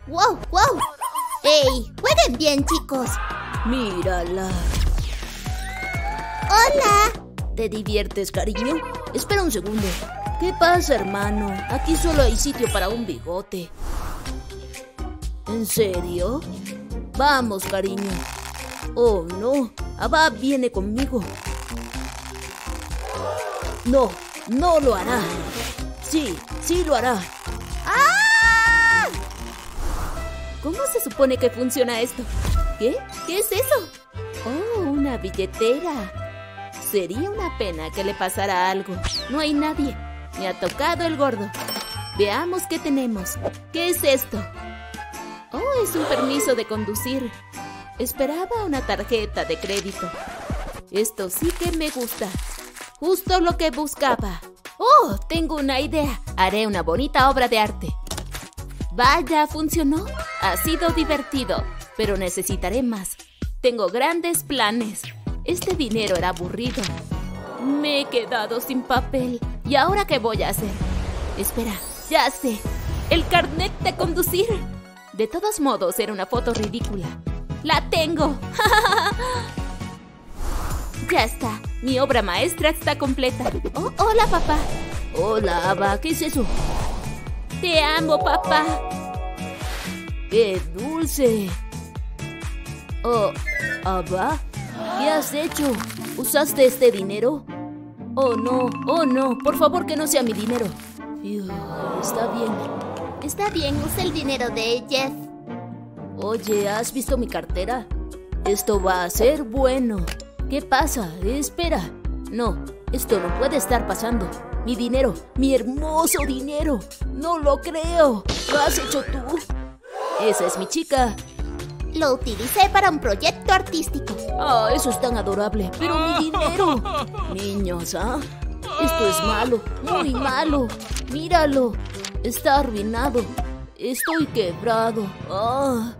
¡Wow, wow! ¡Ey! ¡Jueguen bien, chicos! Mírala. ¡Hola! ¿Te diviertes, cariño? Espera un segundo. ¿Qué pasa, hermano? Aquí solo hay sitio para un bigote. ¿En serio? Vamos, cariño. Oh, no. Abba viene conmigo. No, no lo hará. Sí, sí lo hará. ¡Ah! ¿Cómo se supone que funciona esto? ¿Qué? ¿Qué es eso? Oh, una billetera. Sería una pena que le pasara algo. No hay nadie. Me ha tocado el gordo. Veamos qué tenemos. ¿Qué es esto? Oh, es un permiso de conducir. Esperaba una tarjeta de crédito. Esto sí que me gusta. Justo lo que buscaba. Oh, tengo una idea. Haré una bonita obra de arte. Vaya, funcionó. Ha sido divertido, pero necesitaré más. Tengo grandes planes. Este dinero era aburrido. Me he quedado sin papel. ¿Y ahora qué voy a hacer? Espera, ya sé. El carnet de conducir. De todos modos, era una foto ridícula. ¡La tengo! Ya está. Mi obra maestra está completa. Oh, hola, papá. Hola, Abba. ¿Qué es eso? Te amo, papá. ¡Qué dulce! Oh, Abba, ¿qué has hecho? ¿Usaste este dinero? Oh, no. Por favor, que no sea mi dinero. Está bien. Está bien, usa el dinero de Jeff. Oye, ¿has visto mi cartera? Esto va a ser bueno. ¿Qué pasa? Espera. No, esto no puede estar pasando. Mi dinero, mi hermoso dinero. No lo creo. ¿Lo has hecho tú? Esa es mi chica. Lo utilicé para un proyecto artístico. Ah, eso es tan adorable. Pero mi dinero. Niños, ¿ah? Esto es malo, muy malo. Míralo. Está arruinado. Estoy quebrado. Ah.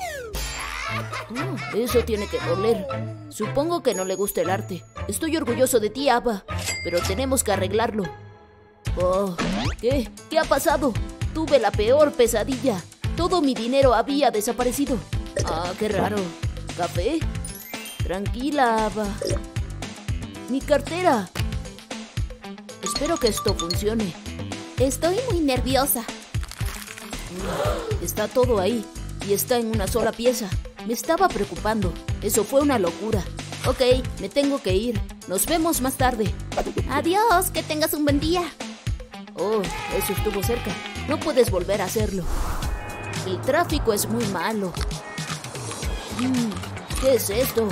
Oh, eso tiene que doler. Supongo que no le gusta el arte. Estoy orgulloso de ti, Abba, pero tenemos que arreglarlo. Oh, ¿qué? ¿Qué ha pasado? Tuve la peor pesadilla. Todo mi dinero había desaparecido. Ah, qué raro. ¿Café? Tranquila, Abba. Mi cartera. Espero que esto funcione. Estoy muy nerviosa. Está todo ahí y está en una sola pieza. Me estaba preocupando. Eso fue una locura. Ok, me tengo que ir. Nos vemos más tarde. Adiós, que tengas un buen día. Oh, eso estuvo cerca. No puedes volver a hacerlo. El tráfico es muy malo. ¿Qué es esto?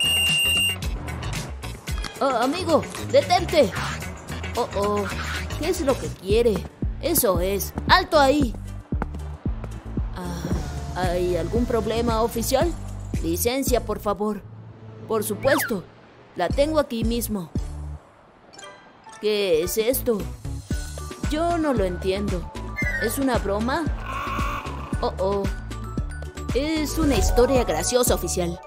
Oh, amigo, detente. Oh, ¿qué es lo que quiere? Eso es. ¡Alto ahí! ¿Hay algún problema, oficial? Licencia, por favor. Por supuesto. La tengo aquí mismo. ¿Qué es esto? Yo no lo entiendo. ¿Es una broma? Oh. Es una historia graciosa, oficial.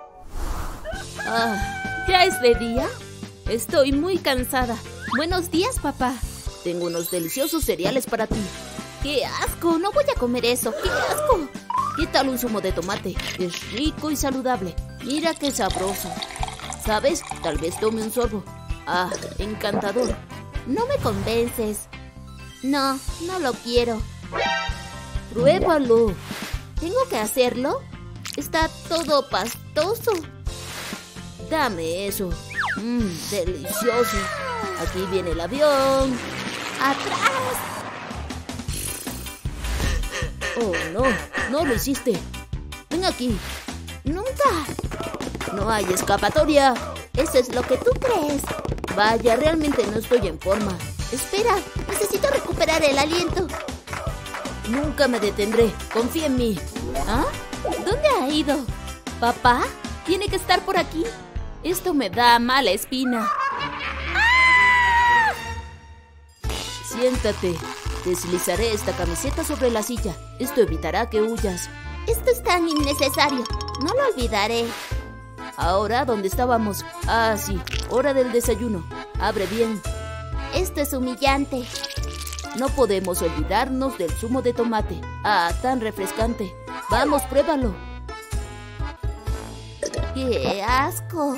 ¿Ya es de día? Estoy muy cansada. Buenos días, papá. Tengo unos deliciosos cereales para ti. ¡Qué asco! No voy a comer eso. ¡Qué asco! ¿Qué tal un zumo de tomate? Es rico y saludable. Mira qué sabroso. ¿Sabes? Tal vez tome un sorbo. Ah, encantador. No me convences. No lo quiero. Pruébalo. ¿Tengo que hacerlo? Está todo pastoso. Dame eso. Delicioso. Aquí viene el avión. ¡Atrás! Oh, no lo hiciste. Ven aquí. ¡Nunca! No hay escapatoria. Eso es lo que tú crees. Vaya, realmente no estoy en forma. Espera, necesito recuperar el aliento. Nunca me detendré. Confía en mí. ¿Ah? ¿Dónde ha ido? ¿Papá? Tiene que estar por aquí. Esto me da mala espina. ¡Ah! Siéntate. Deslizaré esta camiseta sobre la silla. Esto evitará que huyas. Esto es tan innecesario. No lo olvidaré. Ahora, ¿dónde estábamos? Ah, sí. Hora del desayuno. Abre bien. Esto es humillante. No podemos olvidarnos del zumo de tomate. Ah, tan refrescante. Vamos, pruébalo. ¡Qué asco!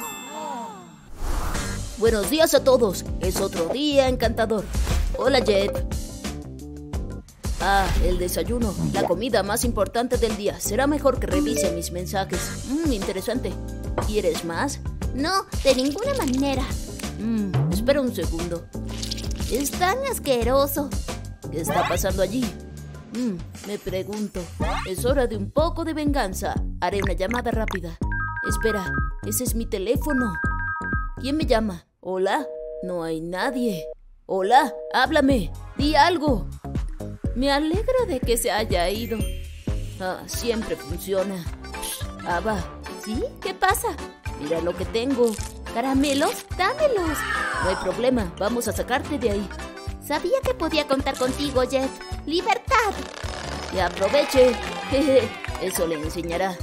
Buenos días a todos. Es otro día encantador. Hola, Jet. Ah, el desayuno. La comida más importante del día. Será mejor que revise mis mensajes. Interesante. ¿Quieres más? No, de ninguna manera. Espera un segundo. Es tan asqueroso. ¿Qué está pasando allí? Me pregunto. Es hora de un poco de venganza. Haré una llamada rápida. Espera, ese es mi teléfono. ¿Quién me llama? ¿Hola? No hay nadie. Hola, háblame. Di algo. Me alegro de que se haya ido. Ah, siempre funciona. Ava. ¿Sí? ¿Qué pasa? Mira lo que tengo. ¿Caramelos? ¡Dámelos! No hay problema, vamos a sacarte de ahí. Sabía que podía contar contigo, Jet. ¡Libertad! Y aproveche. Eso le enseñará.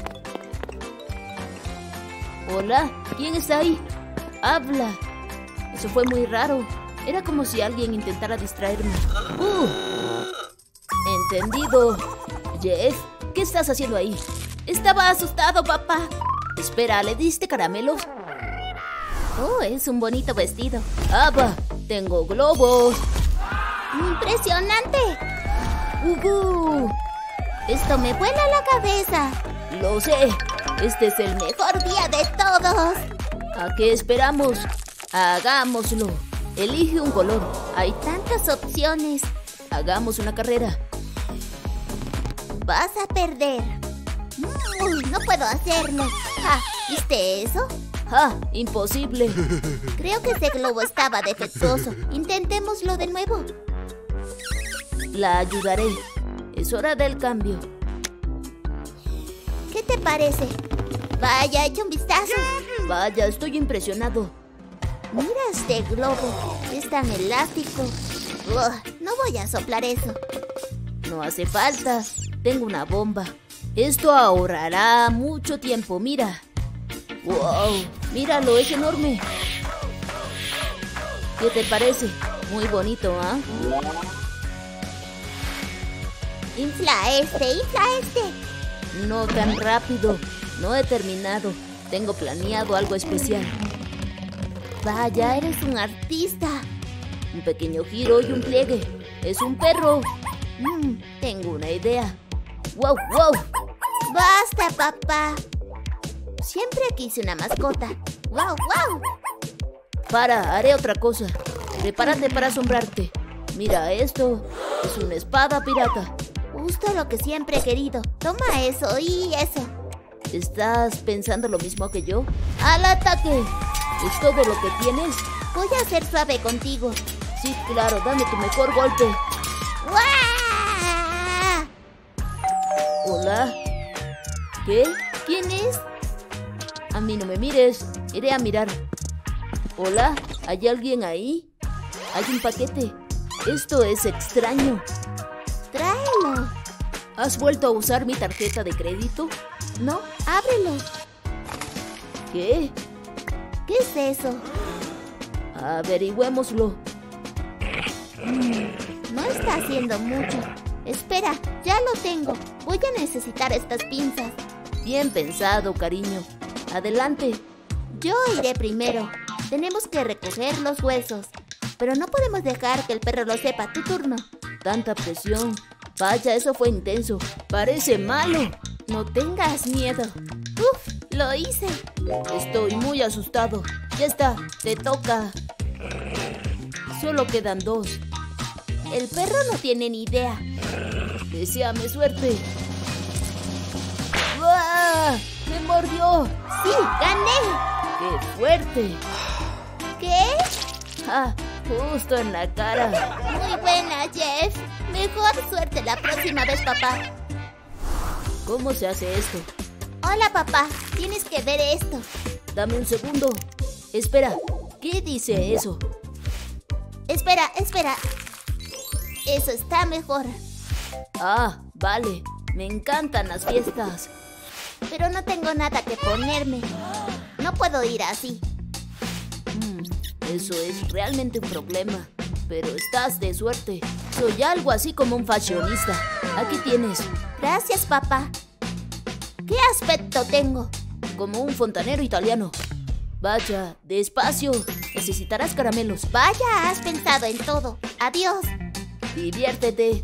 Hola, ¿quién está ahí? Habla. Eso fue muy raro. Era como si alguien intentara distraerme. Entendido. Jeff, ¿qué estás haciendo ahí? Estaba asustado, papá. Espera, ¿le diste caramelos? Oh, es un bonito vestido. ¡Ava! ¡Tengo globos! ¡Impresionante! Esto me vuela la cabeza. Lo sé. Este es el ¡Mejor día de todos! ¿A qué esperamos? Hagámoslo. Elige un color. Hay tantas opciones. Hagamos una carrera. Vas a perder. No puedo hacerlo. ¿Viste eso? Imposible. Creo que ese globo estaba defectuoso. Intentémoslo de nuevo. La ayudaré. Es hora del cambio. ¿Qué te parece? Vaya, echa un vistazo. Vaya, estoy impresionado. Mira este globo. Es tan elástico. No voy a soplar eso. No hace falta. Tengo una bomba. Esto ahorrará mucho tiempo. Mira. ¡Wow! Míralo, es enorme. ¿Qué te parece? Muy bonito, ¿ah? Infla este. No tan rápido. No he terminado. Tengo planeado algo especial. Vaya, eres un artista. Un pequeño giro y un pliegue. Es un perro. Tengo una idea. ¡Wow! ¡Basta, papá! Siempre quise una mascota. ¡Wow! Haré otra cosa. Prepárate para asombrarte. Mira esto. Es una espada pirata. Justo lo que siempre he querido. Toma eso y eso. ¿Estás pensando lo mismo que yo? ¡Al ataque! ¿Es todo lo que tienes? Voy a ser suave contigo. Sí, claro. Dame tu mejor golpe. ¡Uah! ¿Hola? ¿Qué? ¿Quién es? A mí no me mires. Iré a mirar. ¿Hola? ¿Hay alguien ahí? Hay un paquete. Esto es extraño. Tráelo. ¿Has vuelto a usar mi tarjeta de crédito? No, ábrelo. ¿Qué? ¿Qué es eso? Averigüémoslo. No está haciendo mucho. Espera, ya lo tengo. Voy a necesitar estas pinzas. Bien pensado, cariño. Adelante. Yo iré primero. Tenemos que recoger los huesos. Pero no podemos dejar que el perro lo sepa. Tu turno. Tanta presión. Vaya, eso fue intenso. Parece malo. No tengas miedo. Lo hice. Estoy muy asustado. Ya está, te toca. Solo quedan 2. El perro no tiene ni idea. Deséame suerte. ¡Ah! ¡Me mordió! ¡Sí, gané! ¡Qué fuerte! ¿Qué? Justo en la cara. Muy buena, Jeff. Mejor suerte la próxima vez, papá. ¿Cómo se hace esto? Hola, papá. Tienes que ver esto. Dame un segundo. Espera, ¿qué dice eso? Espera. Eso está mejor. Vale. Me encantan las fiestas. Pero no tengo nada que ponerme. No puedo ir así. Eso es realmente un problema. Pero estás de suerte. Soy algo así como un fashionista. Aquí tienes. Gracias, papá. ¿Qué aspecto tengo? Como un fontanero italiano. Vaya, despacio. Necesitarás caramelos. Vaya, has pensado en todo. Adiós. Diviértete.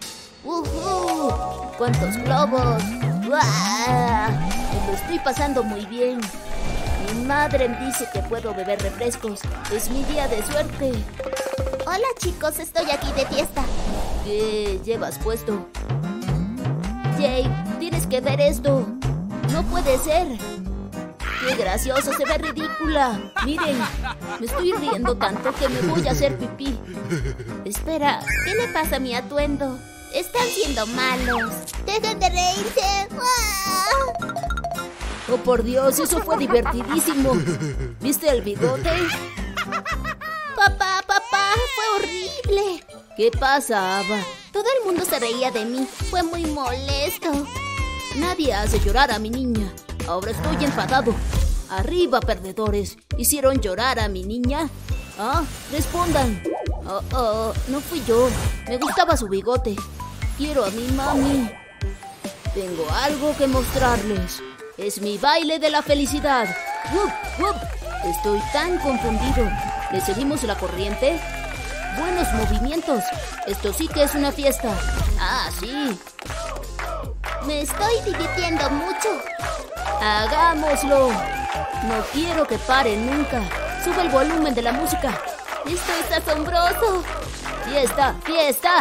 ¡Cuántos globos! ¡Uah! Me lo estoy pasando muy bien. Mi madre me dice que puedo beber refrescos. Es mi día de suerte. Hola, chicos, estoy aquí de fiesta. ¿Qué llevas puesto? Jake, tienes que ver esto. No puede ser. ¡Qué gracioso! Se ve ridícula. Miren, me estoy riendo tanto que me voy a hacer pipí. Espera, ¿qué le pasa a mi atuendo? Están siendo malos. ¡Dejen de reírse! ¡Ah! Oh, por Dios, eso fue divertidísimo. ¿Viste el bigote? Papá, fue horrible. ¿Qué pasa, Ava? Todo el mundo se reía de mí. Fue muy molesto. Nadie hace llorar a mi niña. Ahora estoy enfadado. Arriba, perdedores. ¿Hicieron llorar a mi niña? Ah, respondan. No fui yo. Me gustaba su bigote. Quiero a mi mami. Tengo algo que mostrarles. Es mi baile de la felicidad. ¡Wup, wup! Estoy tan confundido. ¿Le seguimos la corriente? Buenos movimientos. Esto sí que es una fiesta. Ah, sí. Me estoy divirtiendo mucho. ¡Hagámoslo! No quiero que pare nunca. Sube el volumen de la música. Esto es asombroso. ¡Fiesta, fiesta!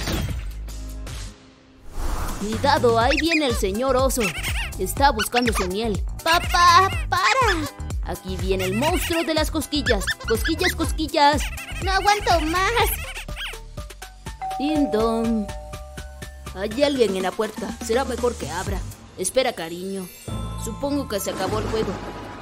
Cuidado, ahí viene el señor oso. Está buscando su miel. Papá, para. Aquí viene el monstruo de las cosquillas. Cosquillas, cosquillas. No aguanto más. Ding dong. Hay alguien en la puerta. Será mejor que abra. Espera, cariño. Supongo que se acabó el juego.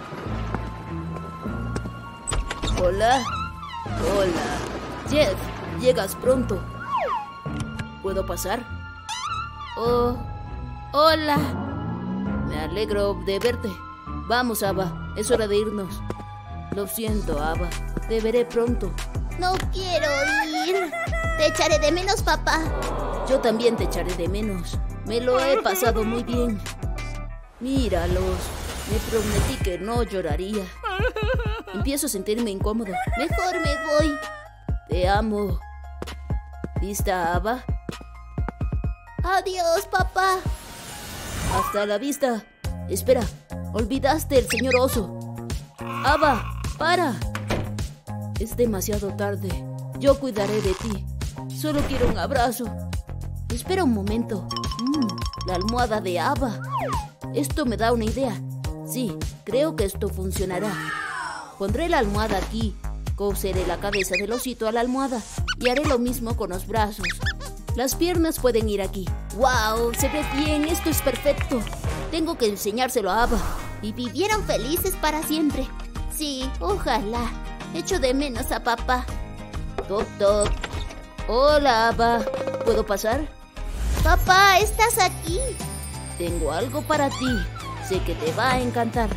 Hola. Hola. Jeff, llegas pronto. ¿Puedo pasar? Oh, hola. Me alegro de verte. Vamos, Ava. Es hora de irnos. Lo siento, Ava. Te veré pronto. No quiero ir. Te echaré de menos, papá. Yo también te echaré de menos. Me lo he pasado muy bien. Míralos. Me prometí que no lloraría. Empiezo a sentirme incómodo. Mejor me voy. Te amo. ¿Lista, Ava? Adiós, papá. Hasta la vista. Espera, olvidaste el señor oso. Ava, para. Es demasiado tarde. Yo cuidaré de ti. Solo quiero un abrazo. Espera un momento. La almohada de Ava. Esto me da una idea. Sí, creo que esto funcionará. Pondré la almohada aquí. Coseré la cabeza del osito a la almohada. Y haré lo mismo con los brazos. Las piernas pueden ir aquí. ¡Wow! Se ve bien. Esto es perfecto. Tengo que enseñárselo a Ava. Y vivieron felices para siempre. Sí, ojalá. Echo de menos a papá. Toc, toc. Hola, Ava. ¿Puedo pasar? Papá, ¿estás aquí? Tengo algo para ti. Sé que te va a encantar.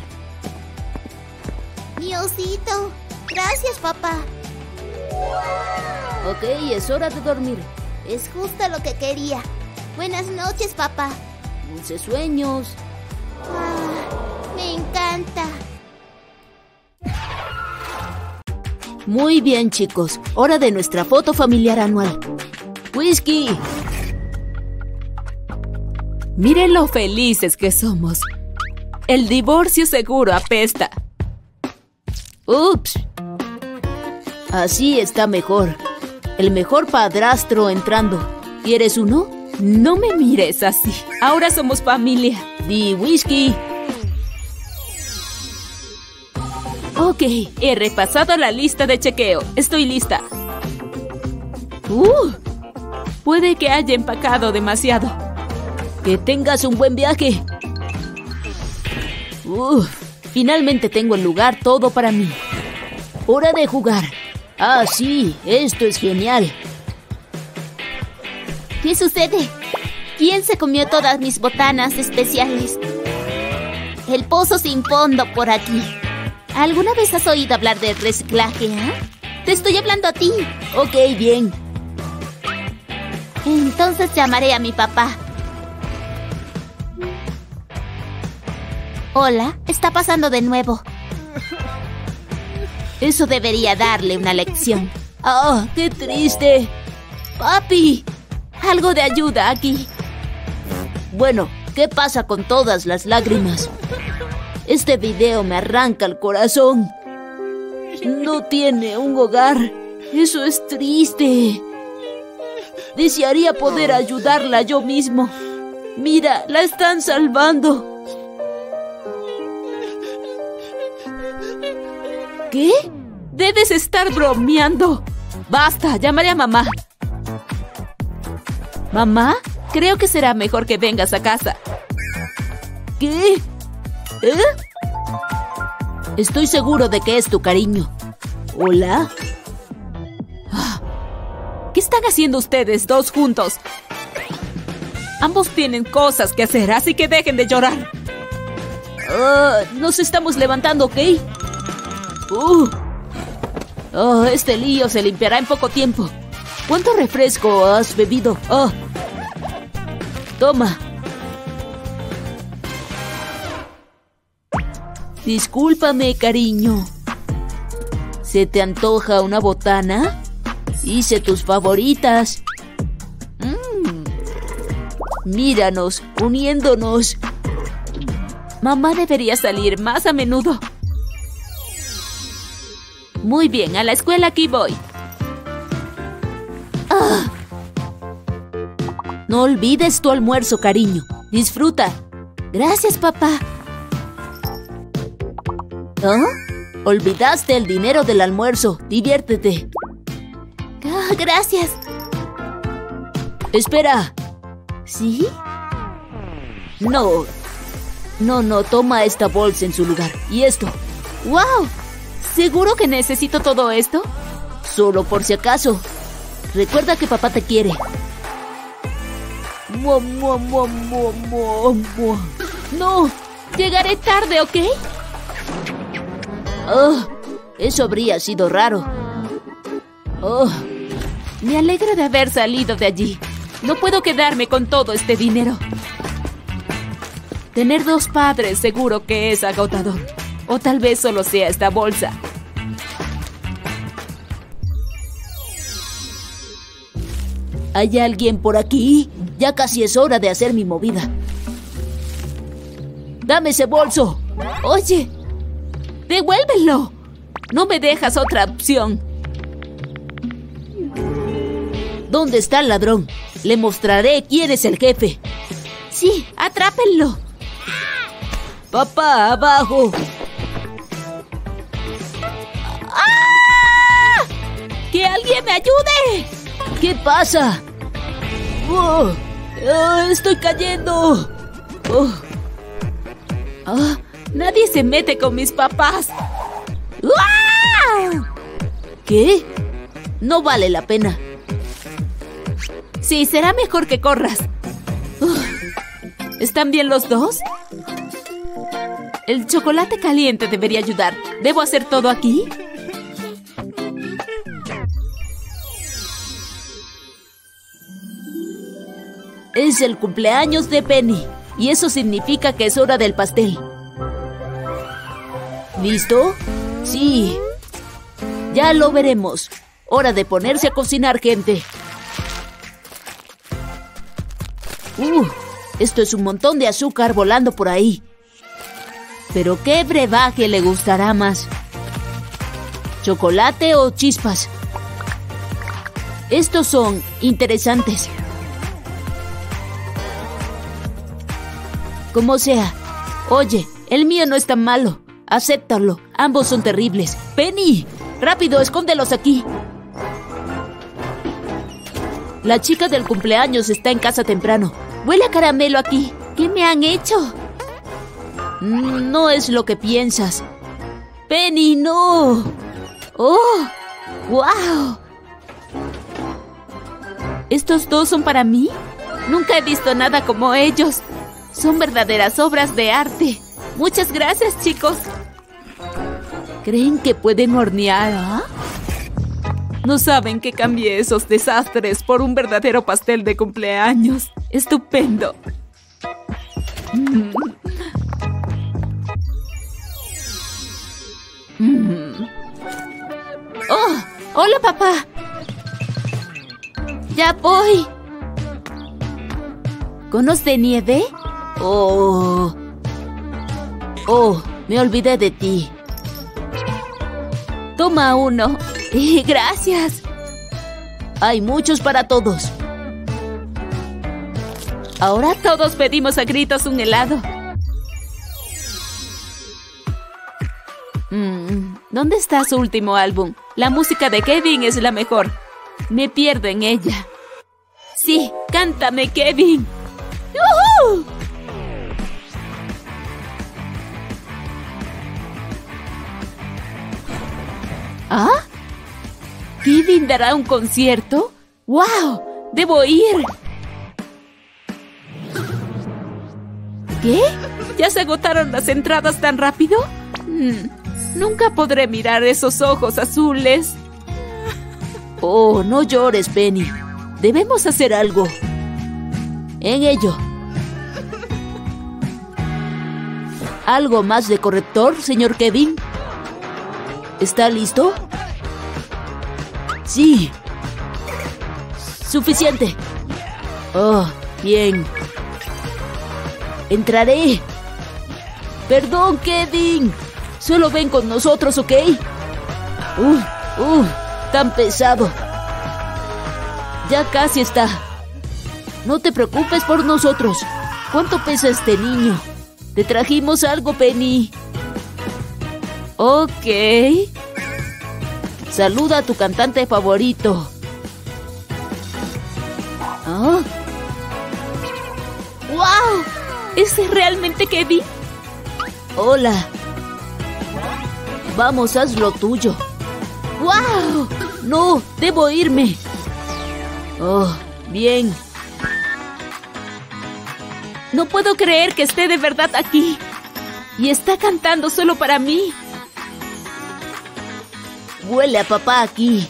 Mi osito. Gracias, papá. Ok, es hora de dormir. Es justo lo que quería. Buenas noches, papá. Dulces sueños. Me encanta. Muy bien, chicos. Hora de nuestra foto familiar anual. ¡Whisky! Miren lo felices que somos. El divorcio seguro apesta. ¡Ups! Así está mejor. El mejor padrastro entrando. ¿Quieres uno? No me mires así. Ahora somos familia. Di whisky. Ok, he repasado la lista de chequeo. Estoy lista. Puede que haya empacado demasiado. Que tengas un buen viaje. Finalmente tengo el lugar todo para mí. Hora de jugar. Ah, sí, esto es genial. ¿Qué sucede? ¿Quién se comió todas mis botanas especiales? El pozo sin fondo por aquí. ¿Alguna vez has oído hablar del reciclaje, eh? Te estoy hablando a ti. Ok, bien. Entonces llamaré a mi papá. Hola, está pasando de nuevo. Eso debería darle una lección. ¡Oh, qué triste! ¡Papi! Algo de ayuda aquí. Bueno, ¿qué pasa con todas las lágrimas? Este video me arranca el corazón. No tiene un hogar. Eso es triste. Desearía poder ayudarla yo mismo. Mira, la están salvando. ¿Qué? Debes estar bromeando. Basta, llamaré a mamá. Mamá, creo que será mejor que vengas a casa. ¿Qué? ¿Eh? Estoy seguro de que es tu cariño. ¿Hola? ¿Qué están haciendo ustedes dos juntos? Ambos tienen cosas que hacer, así que dejen de llorar. Nos estamos levantando, ¿ok? Este lío se limpiará en poco tiempo. ¿Cuánto refresco has bebido? Toma. Discúlpame, cariño. ¿Se te antoja una botana? Hice tus favoritas. Míranos, uniéndonos. Mamá debería salir más a menudo. Muy bien, a la escuela aquí voy. No olvides tu almuerzo, cariño. Disfruta. Gracias, papá. Olvidaste el dinero del almuerzo. Diviértete. Gracias. Espera. ¿Sí? No, toma esta bolsa en su lugar. ¿Y esto? ¡Wow! ¿Seguro que necesito todo esto? Solo por si acaso. Recuerda que papá te quiere. No, llegaré tarde, ¿ok? Eso habría sido raro. Me alegro de haber salido de allí. No puedo quedarme con todo este dinero. Tener dos padres seguro que es agotador. O tal vez solo sea esta bolsa. ¿Hay alguien por aquí? Ya casi es hora de hacer mi movida. ¡Dame ese bolso! ¡Oye! ¡Devuélvelo! No me dejas otra opción. ¿Dónde está el ladrón? Le mostraré quién es el jefe. Sí, atrápenlo. Papá, abajo. ¡Ah! ¡Que alguien me ayude! ¿Qué pasa? Estoy cayendo. Nadie se mete con mis papás. ¿Qué? No vale la pena. Sí, será mejor que corras. ¿Están bien los dos? El chocolate caliente debería ayudar. ¿Debo hacer todo aquí? Es el cumpleaños de Penny. Y eso significa que es hora del pastel. ¿Listo? Sí. Ya lo veremos. Hora de ponerse a cocinar, gente. Esto es un montón de azúcar volando por ahí. ¿Pero qué brebaje le gustará más? ¿Chocolate o chispas? Estos son interesantes. Como sea. Oye, el mío no es tan malo. Acéptalo. Ambos son terribles. ¡Penny! ¡Rápido, escóndelos aquí! La chica del cumpleaños está en casa temprano. Huele a caramelo aquí. ¿Qué me han hecho? No es lo que piensas. ¡Penny, no! ¡Oh! ¡Wow! ¿Estos dos son para mí? Nunca he visto nada como ellos. Son verdaderas obras de arte. Muchas gracias, chicos. ¿Creen que pueden hornear? No saben que cambié esos desastres por un verdadero pastel de cumpleaños. ¡Estupendo! ¡Oh! ¡Hola, papá! ¡Ya voy! ¿Conos de nieve? ¡Oh! ¡Oh! Me olvidé de ti. Toma uno. ¡Gracias! Hay muchos para todos. Ahora todos pedimos a gritos un helado. ¿Dónde está su último álbum? La música de Kevin es la mejor. Me pierdo en ella. Sí, cántame, Kevin. ¡Yujú! ¿Ah? ¿Kevin dará un concierto? ¡Wow! ¡Debo ir! ¿Qué? ¿Ya se agotaron las entradas tan rápido? Nunca podré mirar esos ojos azules. Oh, no llores, Penny. Debemos hacer algo. En ello. ¿Algo más de corrector, señor Kevin? ¿Está listo? Sí. Suficiente. Oh, bien. Entraré. Perdón, Kevin. Solo ven con nosotros, ¿ok? Tan pesado. Ya casi está. No te preocupes por nosotros. ¿Cuánto pesa este niño? Te trajimos algo, Penny. Ok. Saluda a tu cantante favorito. ¿Ah? ¡Wow! ¿Es realmente Kevin? Hola. Vamos, haz lo tuyo. ¡Wow! No, debo irme. Oh, bien. No puedo creer que esté de verdad aquí. Y está cantando solo para mí. Huele a papá aquí.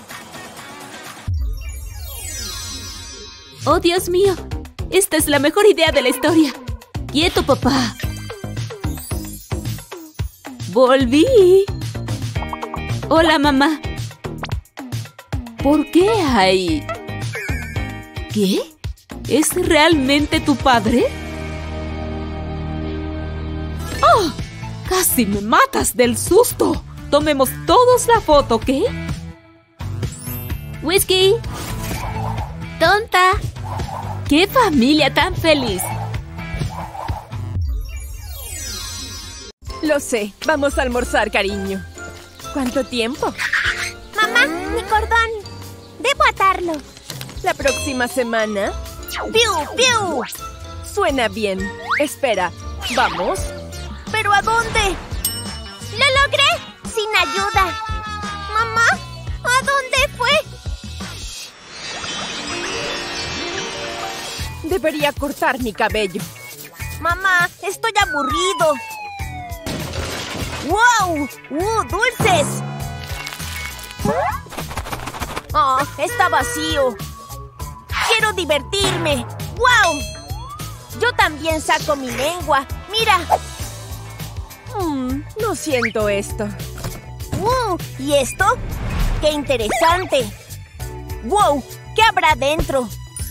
Oh, Dios mío. Esta es la mejor idea de la historia. Quieto, papá. Volví. Hola, mamá. ¿Por qué hay...? ¿Qué? ¿Es realmente tu padre? ¡Oh! Casi me matas del susto. Tomemos todos la foto, ¿ok? Whisky. Tonta. ¡Qué familia tan feliz! Lo sé. Vamos a almorzar, cariño. ¿Cuánto tiempo? Mamá, mi cordón. Debo atarlo. ¿La próxima semana? ¡Piu, piu! Suena bien. Espera, ¿vamos? ¿Pero a dónde? ¡Lo logré! Sin ayuda. Mamá, ¿a dónde fue? Debería cortar mi cabello. Mamá, estoy aburrido. ¡Wow! ¡Dulces! Oh, está vacío. ¡Quiero divertirme! ¡Wow! Yo también saco mi lengua. ¡Mira! No siento esto. ¿Y esto? ¡Qué interesante! ¡Wow! ¿Qué habrá dentro?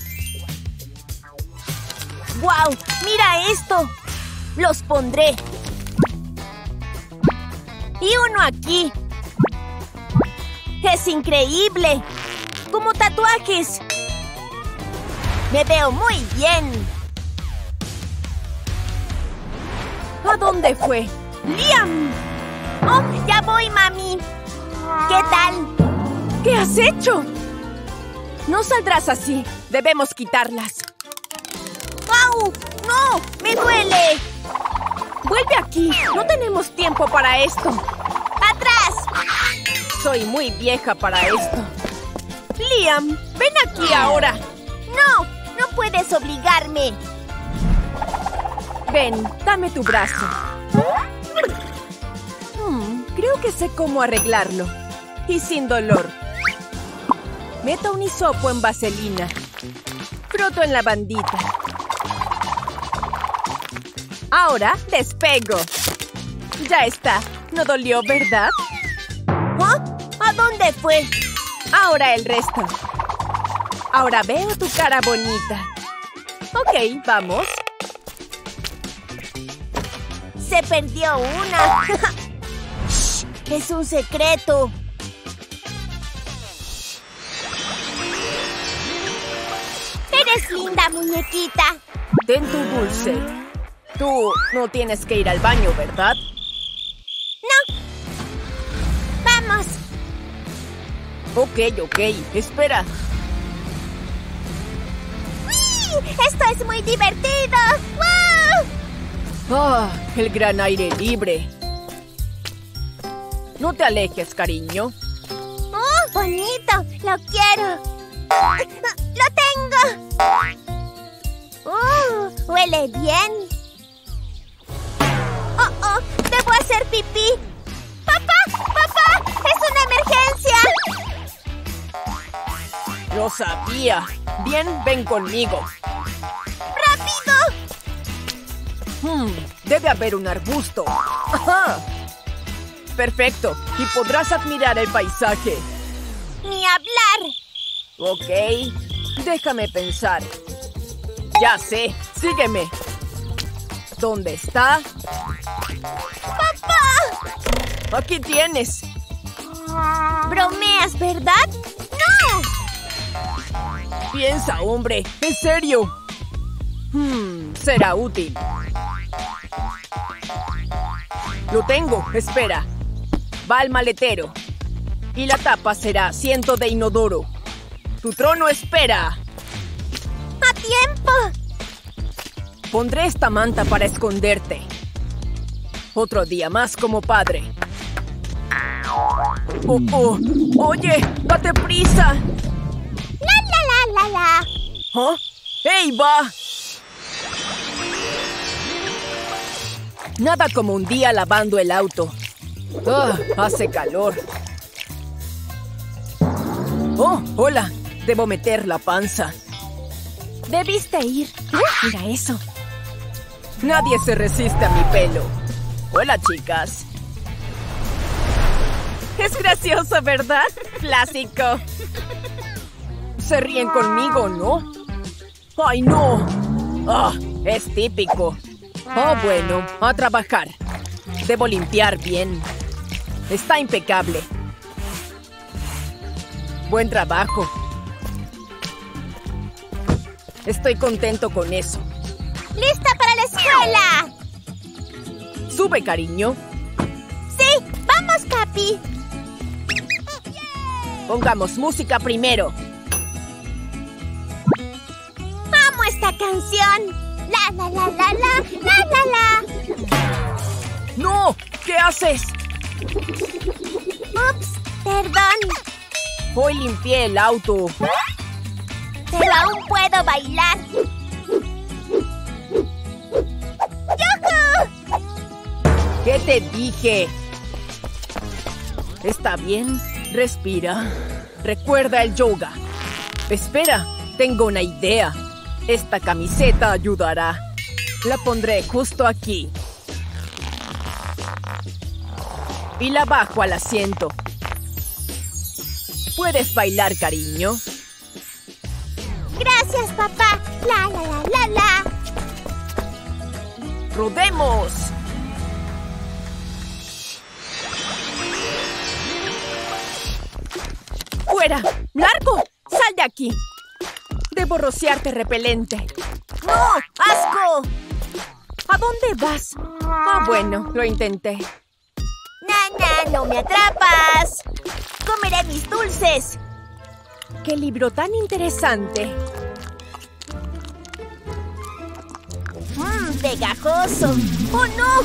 ¡Wow! ¡Mira esto! Los pondré. Y uno aquí. ¡Es increíble! ¡Como tatuajes! ¡Me veo muy bien! ¿A dónde fue? ¡Liam! ¡Oh, ya voy, mami! ¿Qué tal? ¿Qué has hecho? No saldrás así. Debemos quitarlas. ¡Au! ¡No! ¡Me duele! ¡Vuelve aquí! No tenemos tiempo para esto. ¡Atrás! Soy muy vieja para esto. Liam, ven aquí ahora. ¡No! ¡No puedes obligarme! Ven, dame tu brazo. Creo que sé cómo arreglarlo. Y sin dolor. Meto un hisopo en vaselina. Froto en la bandita. Ahora despego. Ya está. No dolió, ¿verdad? ¿Oh? ¿A dónde fue? Ahora el resto. Ahora veo tu cara bonita. Ok, vamos. Se perdió una. Shh, es un secreto. Eres linda, muñequita. Ten tu dulce. Tú no tienes que ir al baño, ¿verdad? No. Vamos. Ok. Espera. ¡Uy! ¡Esto es muy divertido! ¡Wow! Ah, el gran aire libre. No te alejes, cariño. ¡Oh, bonito! ¡Lo quiero! ¡Lo tengo! ¡Huele bien! ¡Oh! ¡Debo hacer pipí! ¡Papá! ¡Es una emergencia! Lo sabía. Bien, ven conmigo. ¡Rápido! Debe haber un arbusto. ¡Ajá! Perfecto. Y podrás admirar el paisaje. ¡Ni hablar! Ok. Déjame pensar. Ya sé. Sígueme. ¿Dónde está? ¡Papá! Aquí tienes. ¿Bromeas, verdad? ¡No! Piensa, hombre. En serio. Será útil. Lo tengo. Espera. Va al maletero. Y la tapa será asiento de inodoro. Tu trono espera. ¡A tiempo! Pondré esta manta para esconderte. Otro día más como padre. Oh. Oye, date prisa. La. ¿Ah? ¡Ey, va! Nada como un día lavando el auto. Hace calor. Oh, hola. Debo meter la panza. Debiste ir. Mira eso. Nadie se resiste a mi pelo. Hola, chicas. Es gracioso, ¿verdad? Clásico. Se ríen conmigo, ¿no? ¡Ay, no! Es típico. Bueno, a trabajar. Debo limpiar bien. Está impecable. Buen trabajo. Estoy contento con eso. ¡Lista para la escuela! Sube, cariño. ¡Sí! ¡Vamos, Capi! Pongamos música primero. ¡Amo esta canción! ¡La! ¡No! ¿Qué haces? ¡Ups! Perdón. Hoy limpié el auto. Pero aún puedo bailar. ¡Yujú! ¿Qué te dije? ¿Está bien? Respira. Recuerda el yoga. Espera, tengo una idea. Esta camiseta ayudará. La pondré justo aquí. Y la bajo al asiento. ¿Puedes bailar, cariño? Gracias, papá. La. ¡Rodemos! ¡Fuera! ¡Largo! ¡Sal de aquí! Debo rociarte repelente. ¡No! ¡Asco! ¿A dónde vas? Bueno, lo intenté. ¡No me atrapas! ¡Comeré mis dulces! ¡Qué libro tan interesante! ¡Pegajoso! ¡Oh, no!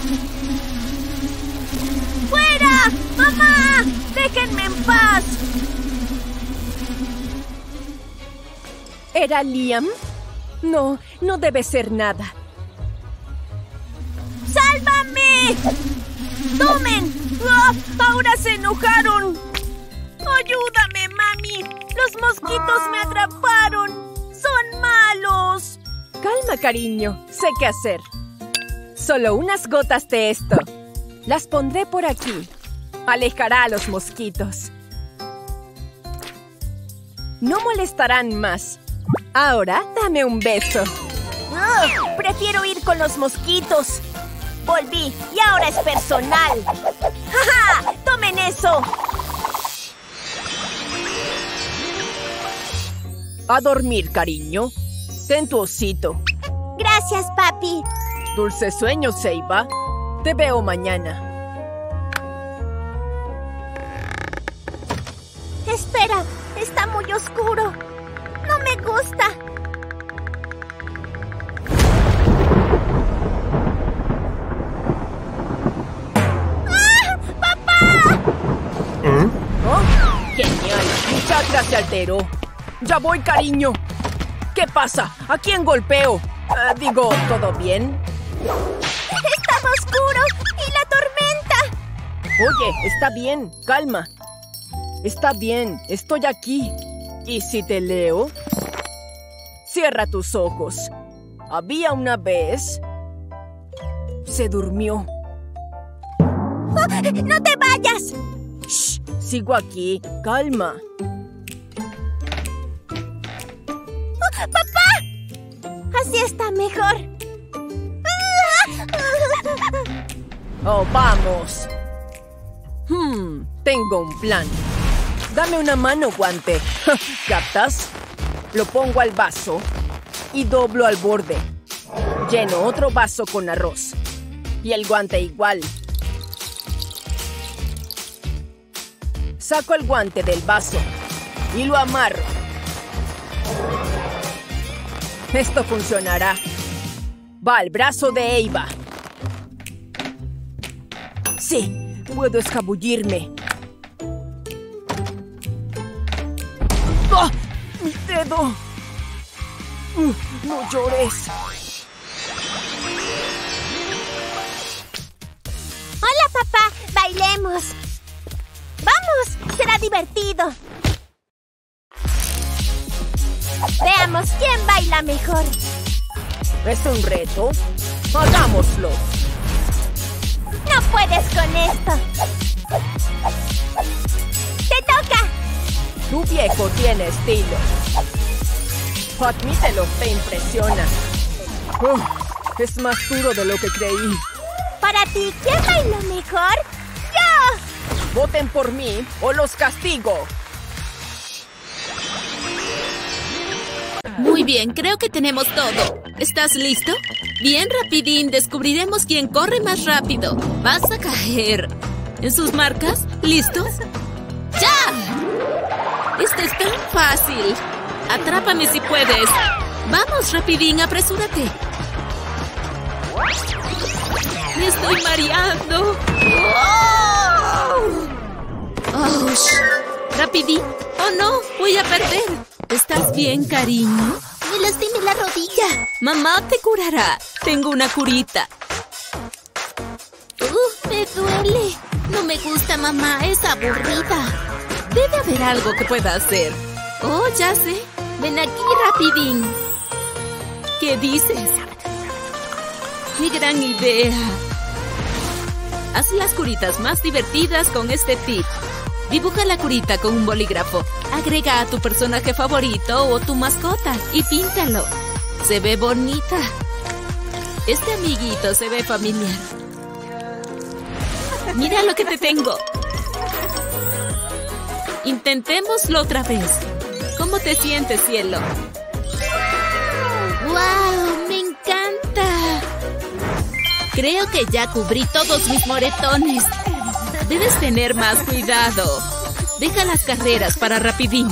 ¡Fuera! ¡Mamá! ¡Déjenme en paz! ¿Era Liam? No, no debe ser nada. ¡Sálvame! ¡Tomen! ¡Oh! ¡Ahora se enojaron! ¡Ayúdame, mami! ¡Los mosquitos me atraparon! ¡Son malos! Calma, cariño. Sé qué hacer. Solo unas gotas de esto. Las pondré por aquí. Alejará a los mosquitos. No molestarán más. Ahora, dame un beso. Prefiero ir con los mosquitos. Volví y ahora es personal. ¡Ja, ja! ¡Tomen eso! A dormir, cariño. Ten tu osito. Gracias, papi. Dulces sueños, Seiba. Te veo mañana. Espera, está muy oscuro. No me gusta. ¡Ah! ¡Papá! ¿Oh? ¡Genial! Mi chakra se alteró. ¡Ya voy, cariño! ¿Qué pasa? ¿A quién golpeo? Digo, ¿todo bien? ¡Estaba oscuro! ¡Y la tormenta! Oye, está bien. Calma. Está bien. Estoy aquí. ¿Y si te leo? Cierra tus ojos. Había una vez... Se durmió. ¡Oh! ¡No te vayas! Shh, sigo aquí. Calma. ¡Oh, ¡papá! Así está mejor. ¡Oh, vamos! Tengo un plan. Dame una mano, guante. ¿Captas? Lo pongo al vaso y doblo al borde. Lleno otro vaso con arroz. Y el guante igual. Saco el guante del vaso y lo amarro. Esto funcionará. Va al brazo de Eiba. Sí, puedo escabullirme. ¡Ah! ¡Mi dedo! ¡No llores! Hola, papá. Bailemos. ¡Vamos! Será divertido. Veamos quién baila mejor. ¿Es un reto? ¡Hagámoslo! No puedes con esto. ¡Te toca! Tu viejo tiene estilo. Admítelo, te impresiona. Es más duro de lo que creí. Para ti, ¿quién baila mejor? ¡Yo! Voten por mí o los castigo. Muy bien, creo que tenemos todo. ¿Estás listo? Bien, Rapidín, descubriremos quién corre más rápido. Vas a caer. ¿En sus marcas? ¿Listos? ¡Ya! Esto es tan fácil. Atrápame si puedes. Vamos, Rapidín, apresúrate. Me estoy mareando. ¡Oh! Rapidín. Oh, no, voy a perder. ¿Estás bien, cariño? Me lastimé la rodilla. Mamá te curará. Tengo una curita. Me duele. No me gusta, mamá. Es aburrida. Debe haber algo que pueda hacer. Oh, ya sé. Ven aquí, Rapidín. ¿Qué dices? ¡Qué gran idea! Haz las curitas más divertidas con este tip. Dibuja la curita con un bolígrafo. Agrega a tu personaje favorito o tu mascota y píntalo. Se ve bonita. Este amiguito se ve familiar. Mira lo que te tengo. Intentémoslo otra vez. ¿Cómo te sientes, cielo? ¡Wow! ¡Me encanta! Creo que ya cubrí todos mis moretones. Debes tener más cuidado. Deja las carreras para Rapidín.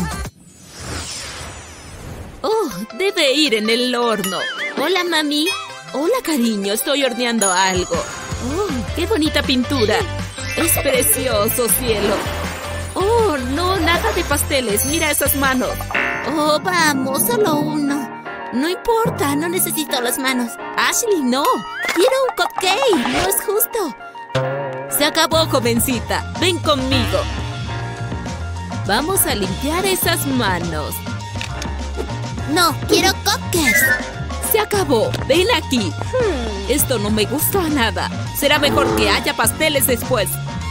Oh, debe ir en el horno. Hola, mami. Hola, cariño. Estoy horneando algo. Oh, qué bonita pintura. Es precioso, cielo. Oh, no, nada de pasteles. Mira esas manos. Oh, vamos, solo uno. No importa, no necesito las manos. Ashley, no. Quiero un cupcake. No es justo. Se acabó, jovencita. Ven conmigo. Vamos a limpiar esas manos. No, quiero cupcakes. Se acabó. Ven aquí. Esto no me gustó nada. Será mejor que haya pasteles después.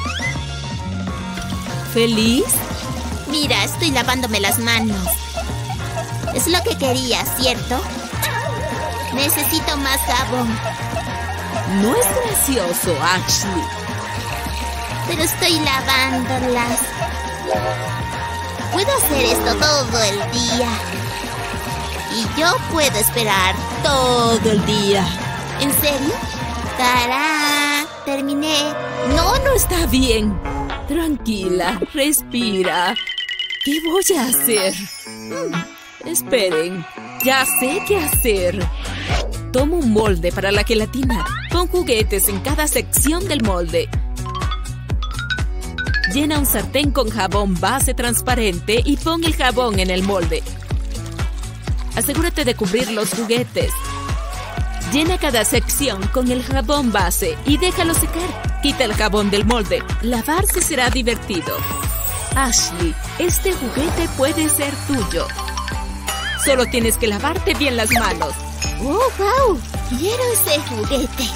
¿Feliz? Mira, estoy lavándome las manos. Es lo que quería, ¿cierto? Necesito más jabón. No es gracioso, Ashley. Pero estoy lavándolas. Puedo hacer esto todo el día. Y yo puedo esperar todo el día. ¿En serio? ¡Tarán! Terminé. No está bien. Tranquila, respira. ¿Qué voy a hacer? Esperen, ya sé qué hacer. Toma un molde para la gelatina. Pon juguetes en cada sección del molde. Llena un sartén con jabón base transparente y pon el jabón en el molde. Asegúrate de cubrir los juguetes. Llena cada sección con el jabón base y déjalo secar. Quita el jabón del molde. Lavarse será divertido. Ashley, este juguete puede ser tuyo. Solo tienes que lavarte bien las manos. ¡Oh, wow! Quiero ese juguete.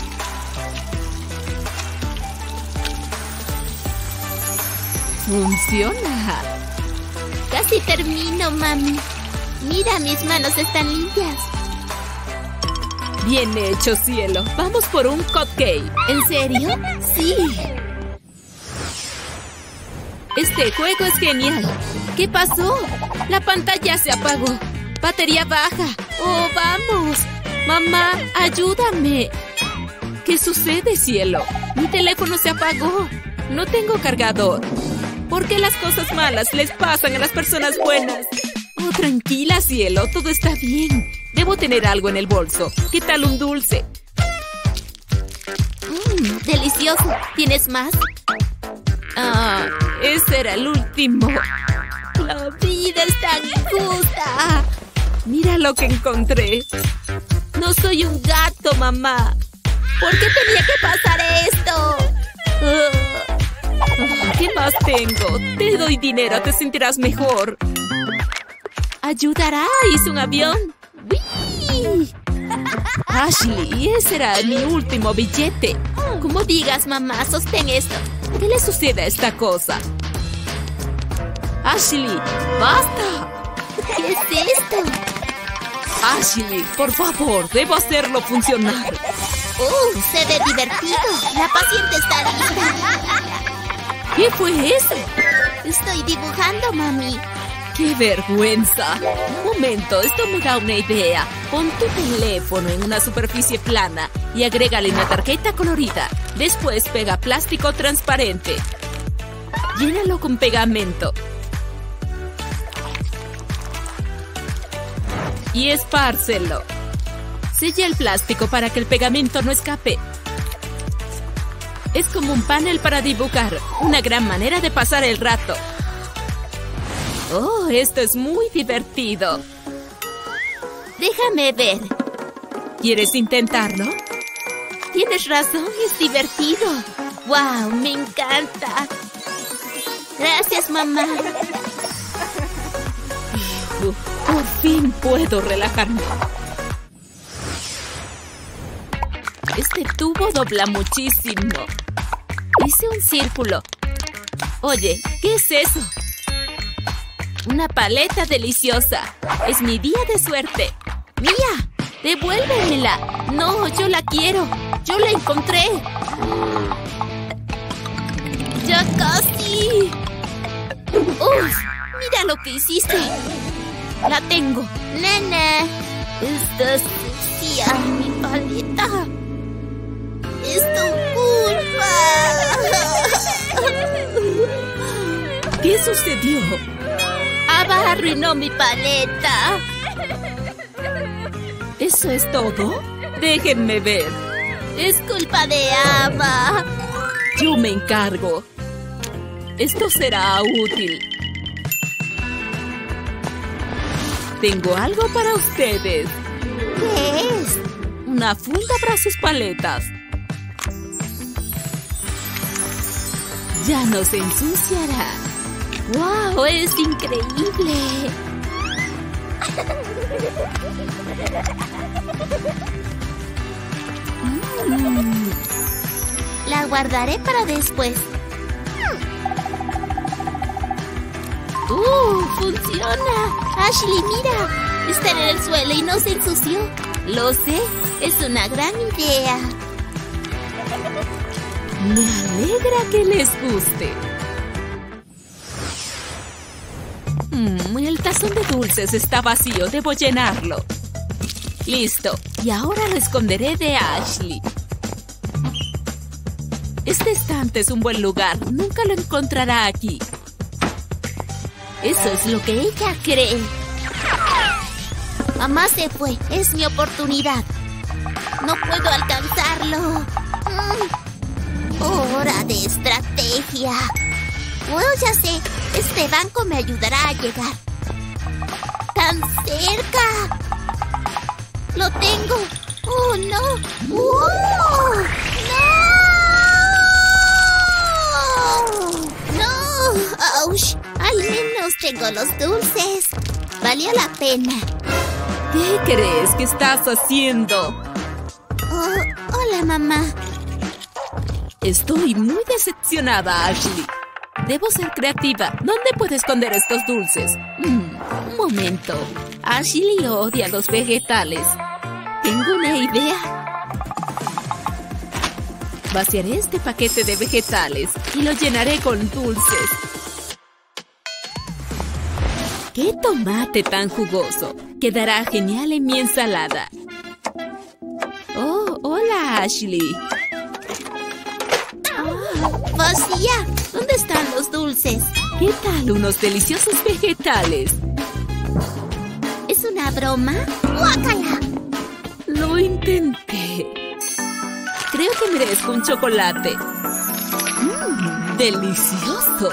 Funciona. Casi termino, mami. Mira, mis manos están limpias. Bien hecho, cielo. Vamos por un cupcake. ¿En serio? Sí. Este juego es genial. ¿Qué pasó? La pantalla se apagó. Batería baja. ¡Oh, vamos! Mamá, ayúdame. ¿Qué sucede, cielo? Mi teléfono se apagó. No tengo cargador. ¿Por qué las cosas malas les pasan a las personas buenas? Oh, tranquila, cielo. Todo está bien. Debo tener algo en el bolso. ¿Qué tal un dulce? Delicioso. ¿Tienes más? Ah, ese era el último. La vida es tan injusta. Mira lo que encontré. No soy un gato, mamá. ¿Por qué tenía que pasar esto? ¿Qué más tengo? Te doy dinero, te sentirás mejor. ¿Ayudará? Hice un avión. ¡Wii! Ashley, ese era mi último billete. Como digas, mamá, sostén esto. ¿Qué le sucede a esta cosa? Ashley, ¡basta! ¿Qué es esto? Ashley, por favor, debo hacerlo funcionar. Se ve divertido. La paciente está lista. ¿Qué fue eso? Estoy dibujando, mami. ¡Qué vergüenza! Un momento, esto me da una idea. Pon tu teléfono en una superficie plana y agrégale una tarjeta colorida. Después pega plástico transparente. Llénalo con pegamento. Y espárcelo. Sella el plástico para que el pegamento no escape. Es como un panel para dibujar. Una gran manera de pasar el rato. ¡Oh, esto es muy divertido! Déjame ver. ¿Quieres intentarlo? Tienes razón, es divertido. ¡Wow! Me encanta. Gracias, mamá. Por fin puedo relajarme. Este tubo dobla muchísimo. Hice un círculo. Oye, ¿qué es eso? Una paleta deliciosa. Es mi día de suerte. ¡Mía! ¡Devuélvemela! No, yo la quiero. Yo la encontré. ¡Ya casi! ¡Uf! Mira lo que hiciste. La tengo. Nena, está sucia mi paleta. Es tu culpa. ¿Qué sucedió? Ava arruinó mi paleta. ¿Eso es todo? Déjenme ver. Es culpa de Ava. Yo me encargo. Esto será útil. Tengo algo para ustedes. ¿Qué es? Una funda para sus paletas. Ya no se ensuciará. ¡Wow! ¡Es increíble! La guardaré para después. ¡Funciona! Ashley, mira. Está en el suelo y no se ensució. Lo sé, es una gran idea. Me alegra que les guste. El tazón de dulces está vacío, debo llenarlo. Listo, y ahora lo esconderé de Ashley. Este estante es un buen lugar, nunca lo encontrará aquí. Eso es lo que ella cree. Mamá se fue. Es mi oportunidad. No puedo alcanzarlo. Hora de estrategia. Ya sé. Este banco me ayudará a llegar. ¡Tan cerca! ¡Lo tengo! ¡Oh, no! ¡Oh! ¡No! ¡No! ¡Auch! Al menos tengo los dulces. Valió la pena. ¿Qué crees que estás haciendo? Hola, mamá. Estoy muy decepcionada, Ashley. Debo ser creativa. ¿Dónde puedo esconder estos dulces? Un momento. Ashley odia los vegetales. Tengo una idea. Vaciaré este paquete de vegetales y lo llenaré con dulces. ¡Qué tomate tan jugoso! Quedará genial en mi ensalada. ¡Oh, hola, Ashley! ¡Vacía! ¿Dónde están los dulces? ¿Qué tal unos deliciosos vegetales? ¿Es una broma? ¡Guácala! Lo intenté. Creo que merezco un chocolate. ¡Delicioso!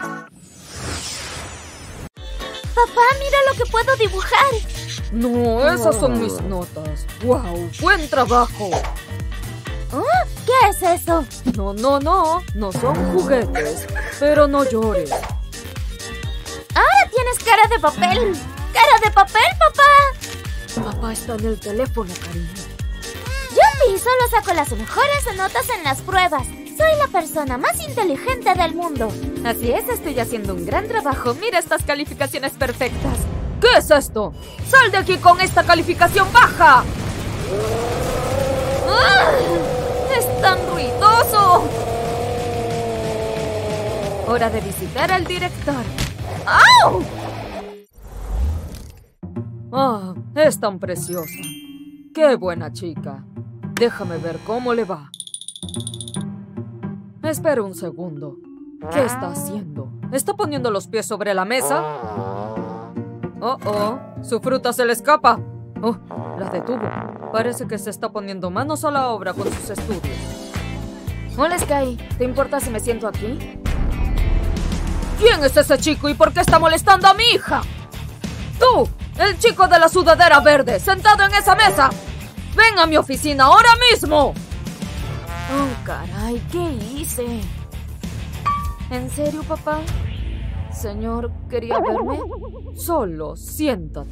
Papá, mira lo que puedo dibujar. No, esas son mis notas. ¡Wow! ¡Buen trabajo! ¿Qué es eso? No son juguetes. Pero no llores. ¡Ahora tienes cara de papel! ¡Cara de papel, papá! Papá está en el teléfono, cariño. ¡Yupi! Solo saco las mejores notas en las pruebas. Soy la persona más inteligente del mundo. Así es, estoy haciendo un gran trabajo. Mira estas calificaciones perfectas. ¿Qué es esto? ¡Sal de aquí con esta calificación baja! ¡Es tan ruidoso! Hora de visitar al director. ¡Au! Es tan preciosa. ¡Qué buena chica! Déjame ver cómo le va. Espera un segundo. ¿Qué está haciendo? ¿Está poniendo los pies sobre la mesa? Su fruta se le escapa. La detuvo. Parece que se está poniendo manos a la obra con sus estudios. Hola, Sky. ¿Te importa si me siento aquí? ¿Quién es ese chico y por qué está molestando a mi hija? ¡Tú! ¡El chico de la sudadera verde! ¡Sentado en esa mesa! ¡Ven a mi oficina ahora mismo! Oh, caray, ¿qué hice? ¿En serio, papá? Señor, ¿quería verme? Solo siéntate.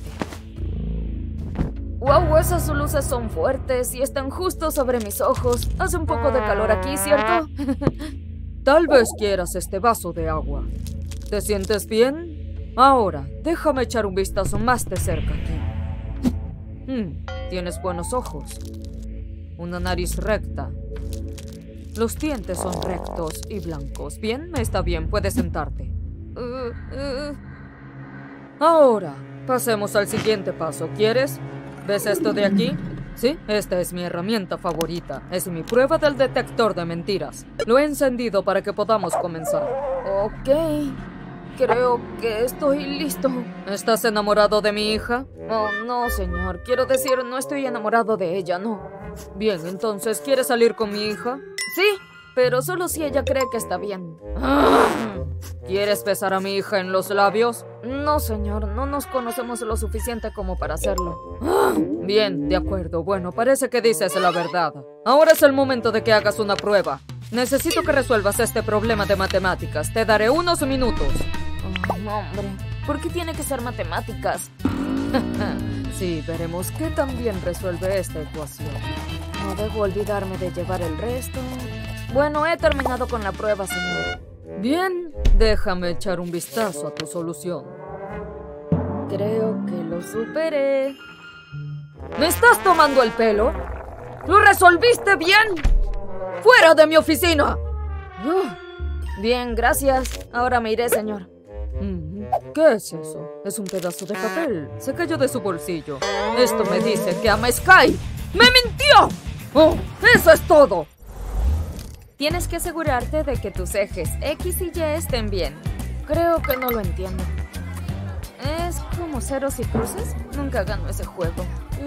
Wow, esas luces son fuertes y están justo sobre mis ojos. Hace un poco de calor aquí, ¿cierto? Tal vez quieras este vaso de agua. ¿Te sientes bien? Ahora, déjame echar un vistazo más de cerca aquí. Tienes buenos ojos. Una nariz recta. Los dientes son rectos y blancos. Bien, está bien, puedes sentarte. Ahora, pasemos al siguiente paso. ¿Quieres? ¿Ves esto de aquí? Sí, esta es mi herramienta favorita. Es mi prueba del detector de mentiras. Lo he encendido para que podamos comenzar. Ok, creo que estoy listo. ¿Estás enamorado de mi hija? Oh, no, señor. Quiero decir, no estoy enamorado de ella, no. Bien, entonces, ¿quieres salir con mi hija? Sí, pero solo si ella cree que está bien. ¿Quieres besar a mi hija en los labios? No, señor, no nos conocemos lo suficiente como para hacerlo. Bien, de acuerdo. Bueno, parece que dices la verdad. Ahora es el momento de que hagas una prueba. Necesito que resuelvas este problema de matemáticas. Te daré unos minutos. Hombre, ¿por qué tiene que ser matemáticas? Sí, veremos qué tan bien resuelve esta ecuación. No debo olvidarme de llevar el resto. Bueno, he terminado con la prueba, señor. Bien, déjame echar un vistazo a tu solución. Creo que lo superé. ¿Me estás tomando el pelo? ¿Lo resolviste bien? ¡Fuera de mi oficina! Bien, gracias. Ahora me iré, señor. ¿Qué es eso? Es un pedazo de papel. Se cayó de su bolsillo. Esto me dice que ama a Sky. ¡Me mintió! ¡Oh, eso es todo! Tienes que asegurarte de que tus ejes X y Y estén bien. Creo que no lo entiendo. ¿Es como ceros y cruces? Nunca gano ese juego.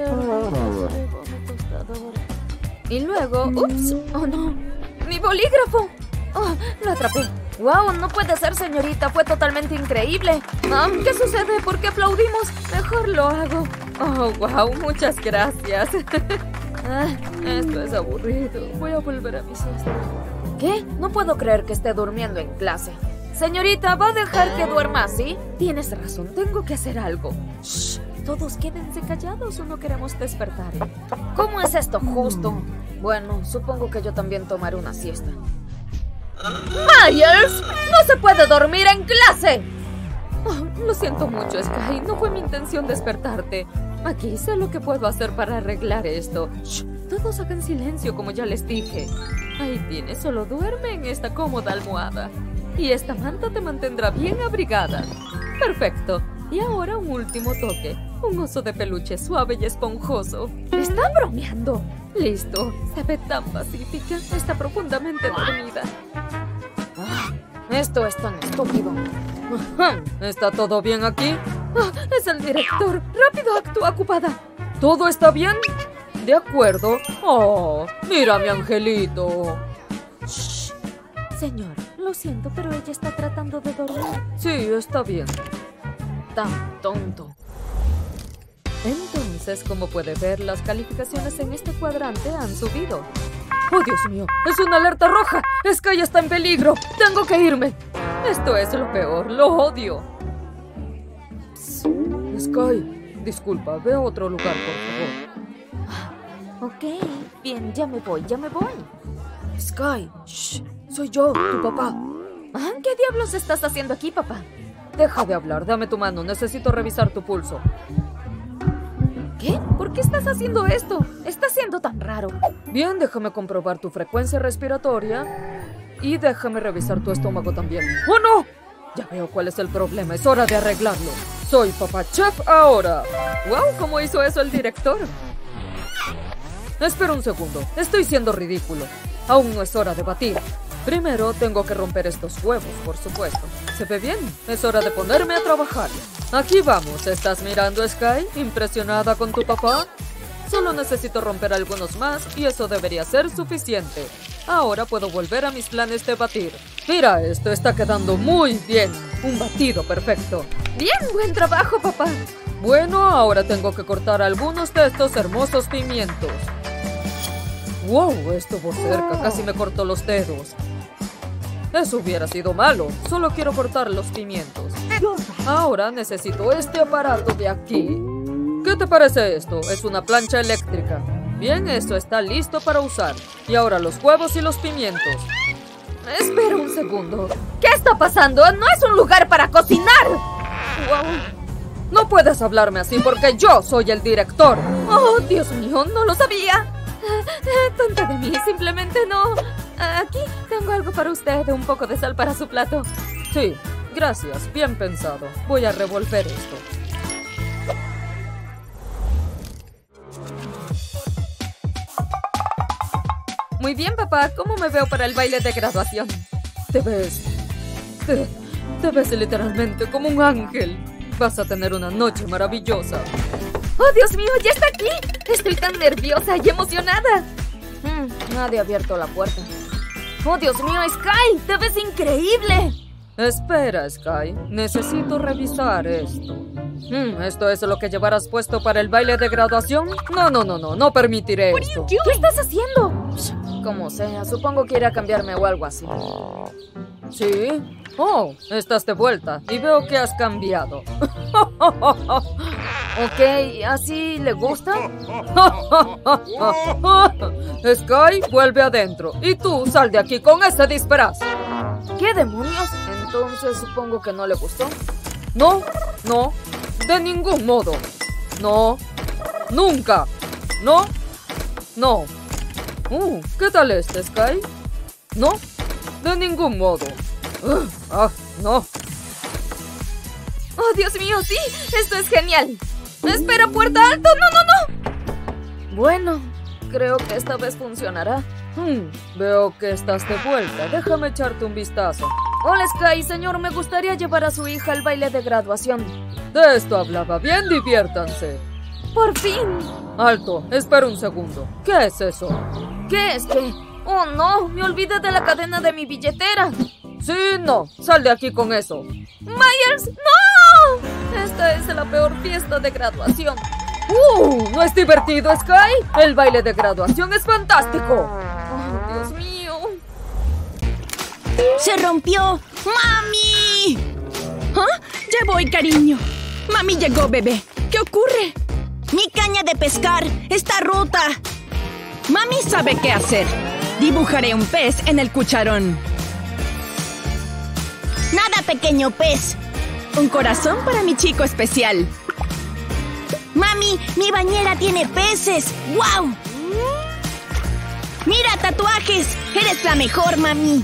Y luego... ¡Ups! ¡Oh, no! ¡Mi bolígrafo! ¡Oh, lo atrapé! ¡Wow! No puede ser, señorita. Fue totalmente increíble. ¿Qué sucede? ¿Por qué aplaudimos? Mejor lo hago. ¡Oh, wow! Muchas gracias. Esto es aburrido. Voy a volver a mi siesta. ¿Qué? No puedo creer que esté durmiendo en clase. Señorita, ¿va a dejar que duerma así? Tienes razón. Tengo que hacer algo. Shh. Todos quédense callados o no queremos despertar. ¿Cómo es esto justo? Bueno, supongo que yo también tomaré una siesta. ¡Myers! ¡No se puede dormir en clase! Oh, lo siento mucho, Sky. No fue mi intención despertarte. Aquí sé lo que puedo hacer para arreglar esto. Shh, todos hagan silencio, como ya les dije. Ahí tienes, solo duerme en esta cómoda almohada. Y esta manta te mantendrá bien abrigada. Perfecto. Y ahora un último toque. Un oso de peluche suave y esponjoso. ¿Está bromeando? Listo. Se ve tan pacífica. Está profundamente dormida. Esto es tan estúpido. ¿Está todo bien aquí? Es el director. Rápido, actúa ocupada. ¿Todo está bien? De acuerdo. Oh, mira mi angelito. Shh. Señor, lo siento, pero ella está tratando de dormir. Sí, está bien. Tan tonto. Entonces, como puede ver, las calificaciones en este cuadrante han subido. ¡Oh, Dios mío! ¡Es una alerta roja! ¡Sky está en peligro! ¡Tengo que irme! Esto es lo peor. ¡Lo odio! Sky, disculpa. Ve a otro lugar, por favor. Ok. Bien, ya me voy. Sky, shh. Soy yo, tu papá. ¿Qué diablos estás haciendo aquí, papá? Deja de hablar. Dame tu mano. Necesito revisar tu pulso. ¿Qué? ¿Por qué estás haciendo esto? Está siendo tan raro. Bien, déjame comprobar tu frecuencia respiratoria. Y déjame revisar tu estómago también. ¡Oh, no! Ya veo cuál es el problema. Es hora de arreglarlo. Soy Papá Chef ahora. ¡Wow! ¿Cómo hizo eso el director? Espera un segundo. Estoy siendo ridículo. Aún no es hora de batir. Primero tengo que romper estos huevos, por supuesto. ¿Se ve bien? Es hora de ponerme a trabajar. Aquí vamos. ¿Estás mirando, Sky? ¿Impresionada con tu papá? Solo necesito romper algunos más y eso debería ser suficiente. Ahora puedo volver a mis planes de batir. Mira, esto está quedando muy bien. Un batido perfecto. Bien, buen trabajo, papá. Bueno, ahora tengo que cortar algunos de estos hermosos pimientos. ¡Wow! Estuvo cerca. Casi me cortó los dedos. Eso hubiera sido malo. Solo quiero cortar los pimientos. Ahora necesito este aparato de aquí. ¿Qué te parece esto? Es una plancha eléctrica. Bien, esto está listo para usar. Y ahora los huevos y los pimientos. Espera un segundo. ¿Qué está pasando? ¡No es un lugar para cocinar! ¡Wow! No puedes hablarme así porque yo soy el director. ¡Oh, Dios mío! ¡No lo sabía! Tonta de mí, simplemente no. Aquí tengo algo para usted, un poco de sal para su plato. Sí, gracias, bien pensado. Voy a revolver esto. Muy bien, papá. ¿Cómo me veo para el baile de graduación? Te ves literalmente como un ángel. Vas a tener una noche maravillosa. ¡Oh, Dios mío! ¡Ya está aquí! Estoy tan nerviosa y emocionada. Nadie ha abierto la puerta. ¡Oh, Dios mío, Sky! ¡Te ves increíble! Espera, Sky. Necesito revisar esto. ¿Esto es lo que llevarás puesto para el baile de graduación? No permitiré esto. ¿Qué estás haciendo? Como sea, supongo que iré a cambiarme o algo así. ¿Sí? Oh, estás de vuelta y veo que has cambiado. Ok, ¿así le gusta? Sky, vuelve adentro. Y tú, sal de aquí con ese disfraz. ¿Qué demonios? Entonces supongo que no le gustó. No, no, de ningún modo. No, nunca. No, no. ¿Qué tal este, Sky? No, de ningún modo. No. ¡Oh, Dios mío, sí! ¡Esto es genial! ¡Espera, puerta alto! ¡No! Bueno, creo que esta vez funcionará. Veo que estás de vuelta. Déjame echarte un vistazo. Hola, Sky, señor. Me gustaría llevar a su hija al baile de graduación. De esto hablaba. Bien, diviértanse. ¡Por fin! Alto, espera un segundo. ¿Qué es eso? ¿Qué es qué? ¡Oh, no! Me olvidé de la cadena de mi billetera. Sí, no. Sal de aquí con eso. ¡Myers, no! Esta es la peor fiesta de graduación. ¿No es divertido, Sky? El baile de graduación es fantástico. ¡Oh, Dios mío! ¡Se rompió! ¡Mami! ¿Ah? Ya voy, cariño. Mami llegó, bebé. ¿Qué ocurre? Mi caña de pescar está rota. Mami sabe qué hacer. Dibujaré un pez en el cucharón. Nada, pequeño pez. Un corazón para mi chico especial. Mami, mi bañera tiene peces. ¡Guau! ¡Mira, tatuajes! ¡Eres la mejor, mami!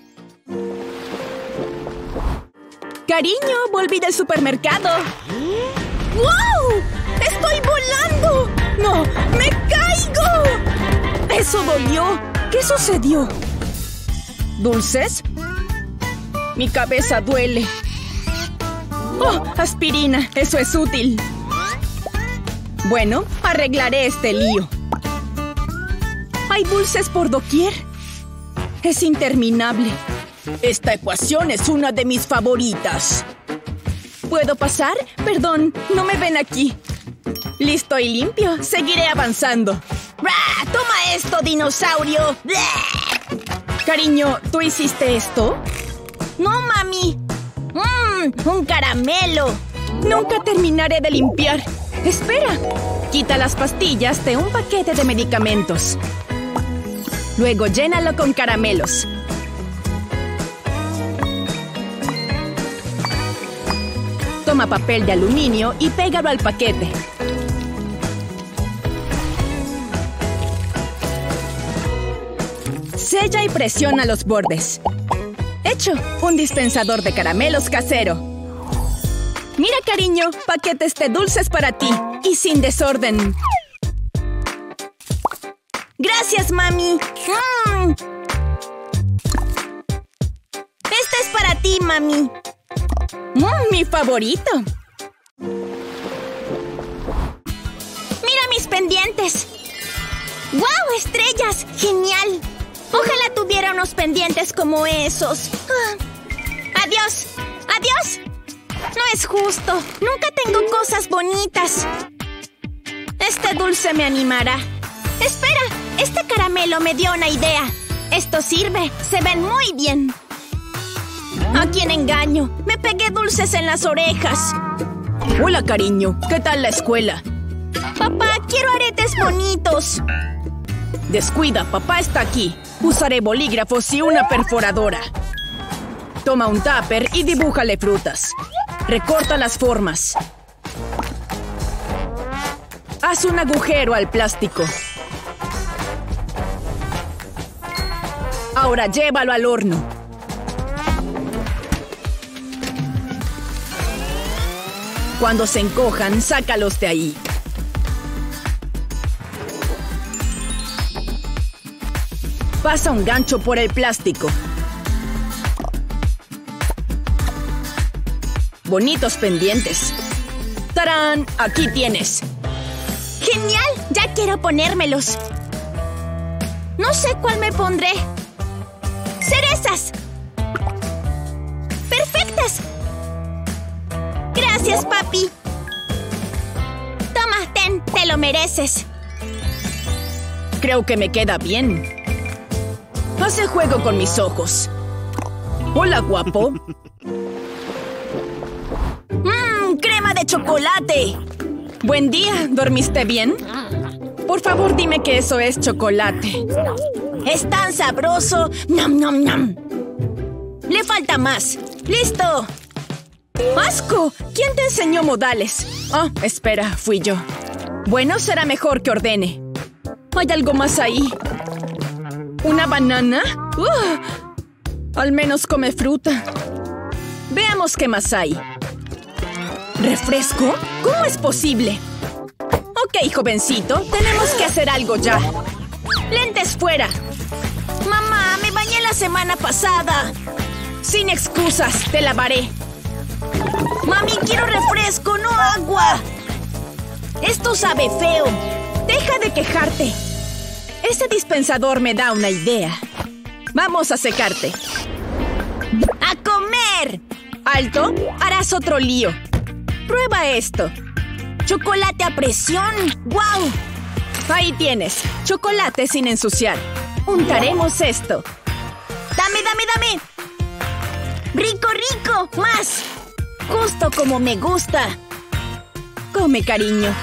Cariño, volví del supermercado. ¡Wow! ¡Estoy volando! ¡No! ¡Me caigo! ¡Eso dolió! ¿Qué sucedió? ¿Dulces? Mi cabeza duele. ¡Oh! Aspirina. Eso es útil. Bueno, arreglaré este lío. ¿Hay dulces por doquier? Es interminable. Esta ecuación es una de mis favoritas. ¿Puedo pasar? Perdón, no me ven aquí. Listo y limpio. Seguiré avanzando. ¡Rah! ¡Toma esto, dinosaurio! ¡Bleh! Cariño, ¿tú hiciste esto? No, mami. ¡Un caramelo! Nunca terminaré de limpiar. Espera. Quita las pastillas de un paquete de medicamentos. Luego llénalo con caramelos. Toma papel de aluminio y pégalo al paquete. Sella y presiona los bordes. ¡Hecho! Un dispensador de caramelos casero. Mira, cariño, paquetes de dulces para ti. Y sin desorden. ¡Gracias, mami! Este es para ti, mami. ¡Mi favorito! ¡Mira mis pendientes! ¡Guau, estrellas! ¡Genial! Ojalá tuviera unos pendientes como esos. ¡Adiós! ¡Adiós! No es justo. Nunca tengo cosas bonitas. Este dulce me animará. ¡Espera! Este caramelo me dio una idea. Esto sirve. Se ven muy bien. ¿A quién engaño? Me pegué dulces en las orejas. Hola, cariño. ¿Qué tal la escuela? Papá, quiero aretes bonitos. Descuida, papá está aquí. Usaré bolígrafos y una perforadora. Toma un tupper y dibújale frutas. Recorta las formas. Haz un agujero al plástico. Ahora llévalo al horno. Cuando se encojan, sácalos de ahí. Pasa un gancho por el plástico. Bonitos pendientes. ¡Tarán! Aquí tienes. ¡Genial! Ya quiero ponérmelos. No sé cuál me pondré. ¡Cerezas! ¡Perfectas! Gracias, papi. Toma, ten, te lo mereces. Creo que me queda bien. Hace juego con mis ojos. Hola, guapo. ¡Crema de chocolate! Buen día, ¿dormiste bien? Por favor, dime que eso es chocolate. ¡Es tan sabroso! ¡Nam, nam, nam! ¡Le falta más! ¡Listo! ¡Asco! ¿Quién te enseñó modales? Ah, espera, fui yo. Bueno, será mejor que ordene. ¿Hay algo más ahí? ¿Una banana? Al menos come fruta. Veamos qué más hay. ¿Refresco? ¿Cómo es posible? Ok, jovencito, tenemos que hacer algo ya. ¡Lentes fuera! Mamá, me bañé la semana pasada. Sin excusas, te lavaré. Mami, quiero refresco, no agua. Esto sabe feo. Deja de quejarte. Ese dispensador me da una idea. Vamos a secarte. ¡A comer! ¿Alto? Harás otro lío. Prueba esto. ¡Chocolate a presión! ¡Guau! Ahí tienes. Chocolate sin ensuciar. Untaremos esto. ¡Dame, dame, dame! ¡Rico, rico! ¡Más! Justo como me gusta. Come, cariño.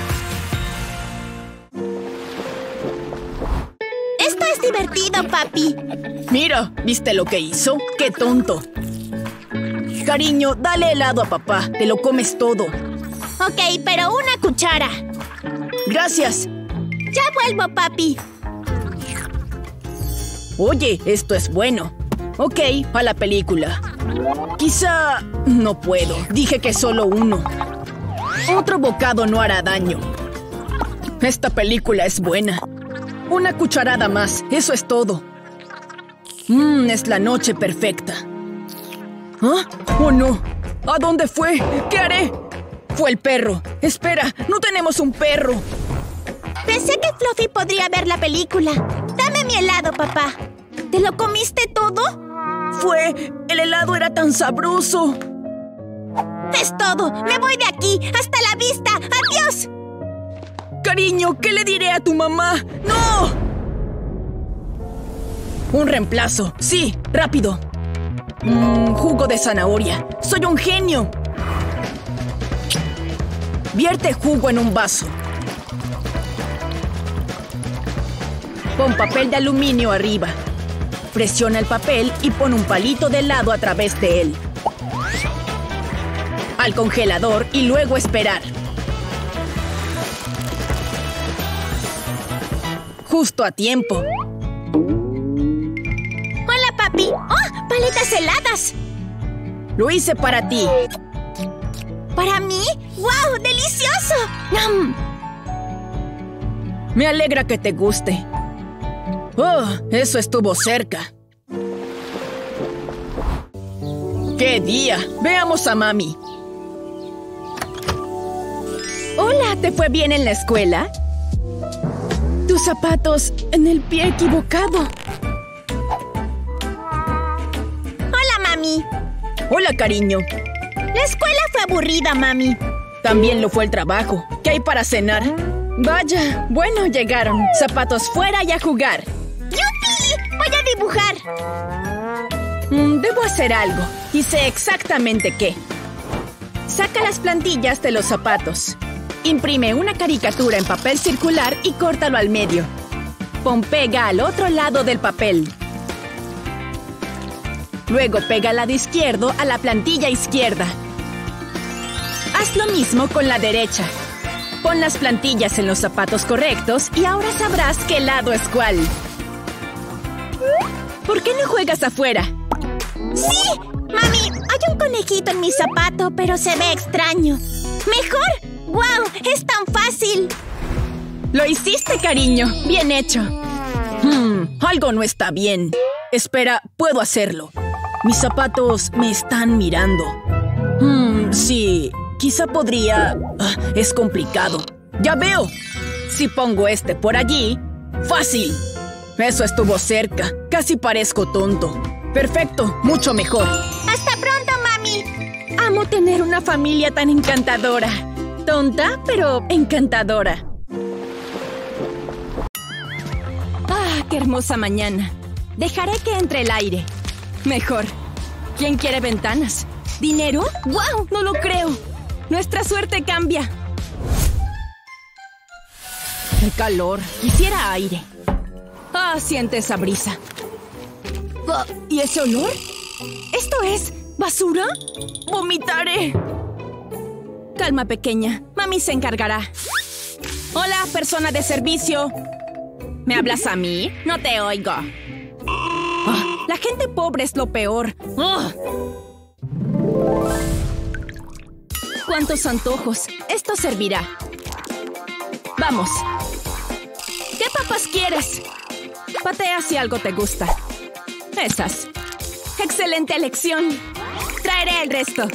Esto es divertido, papi. Mira, ¿viste lo que hizo? ¡Qué tonto! Cariño, dale helado a papá. Te lo comes todo. Ok, pero una cuchara. Gracias. Ya vuelvo, papi. Oye, esto es bueno. Ok, a la película. Quizá... no puedo. Dije que solo uno. Otro bocado no hará daño. Esta película es buena. Una cucharada más, eso es todo. Es la noche perfecta. ¿Ah? ¡Oh, no! ¿A dónde fue? ¿Qué haré? Fue el perro. Espera, no tenemos un perro. Pensé que Fluffy podría ver la película. Dame mi helado, papá. ¿Te lo comiste todo? El helado era tan sabroso. Es todo. Me voy de aquí. ¡Hasta la vista! ¡Adiós! Cariño, ¿qué le diré a tu mamá? ¡No! Un reemplazo. Sí, rápido. Jugo de zanahoria. ¡Soy un genio! Vierte jugo en un vaso. Pon papel de aluminio arriba. Presiona el papel y pon un palito de helado a través de él. Al congelador y luego esperar. Justo a tiempo. Hola, papi. ¡Oh! ¡Paletas heladas! Lo hice para ti. ¿Para mí? ¡Wow! ¡Delicioso! ¡Nam! Me alegra que te guste. Oh, eso estuvo cerca. ¡Qué día! Veamos a mami. Hola, ¿te fue bien en la escuela? Tus zapatos en el pie equivocado. Hola, mami. Hola, cariño. La escuela fue aburrida, mami. También lo fue el trabajo. ¿Qué hay para cenar? Vaya, bueno, llegaron. Zapatos fuera y a jugar. ¡Yupi! Voy a dibujar. Debo hacer algo. Y sé exactamente qué. Saca las plantillas de los zapatos. Imprime una caricatura en papel circular y córtalo al medio. Pon pega al otro lado del papel. Luego pega al lado izquierdo a la plantilla izquierda. Haz lo mismo con la derecha. Pon las plantillas en los zapatos correctos y ahora sabrás qué lado es cuál. ¿Por qué no juegas afuera? ¡Sí! Mami, hay un conejito en mi zapato, pero se ve extraño. ¡Mejor! ¡Guau! ¡Es tan fácil! ¡Lo hiciste, cariño! ¡Bien hecho! Algo no está bien. Espera, puedo hacerlo. Mis zapatos me están mirando. Sí, quizá podría... es complicado. ¡Ya veo! Si pongo este por allí... ¡Fácil! Eso estuvo cerca. Casi parezco tonto. Perfecto, mucho mejor. ¡Hasta pronto, mami! Amo tener una familia tan encantadora. Tonta, pero encantadora. ¡Ah, qué hermosa mañana! Dejaré que entre el aire. Mejor. ¿Quién quiere ventanas? ¿Dinero? ¡Guau! No lo creo. Nuestra suerte cambia. ¡Qué calor! Quisiera aire. Ah, siente esa brisa. Ah, ¿y ese olor? ¿Esto es basura? ¡Vomitaré! Calma, pequeña. Mami se encargará. Hola, persona de servicio. ¿Me hablas a mí? No te oigo. Ah, la gente pobre es lo peor. Ah. ¡Cuántos antojos! Esto servirá. Vamos. ¿Qué papas quieres? Patea si algo te gusta. Esas. ¡Excelente elección! Traeré el resto.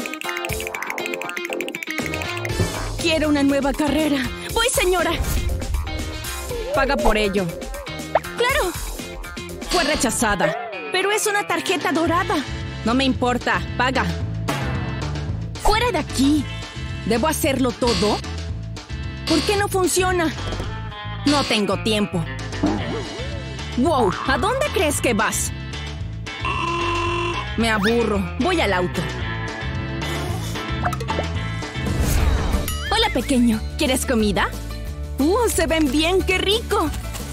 Quiero una nueva carrera. ¡Voy, señora! Paga por ello. ¡Claro! Fue rechazada. Pero es una tarjeta dorada. No me importa. Paga. ¡Fuera de aquí! ¿Debo hacerlo todo? ¿Por qué no funciona? No tengo tiempo. ¡Wow! ¿A dónde crees que vas? Me aburro. Voy al auto. Hola, pequeño. ¿Quieres comida? ¡Se ven bien! ¡Qué rico!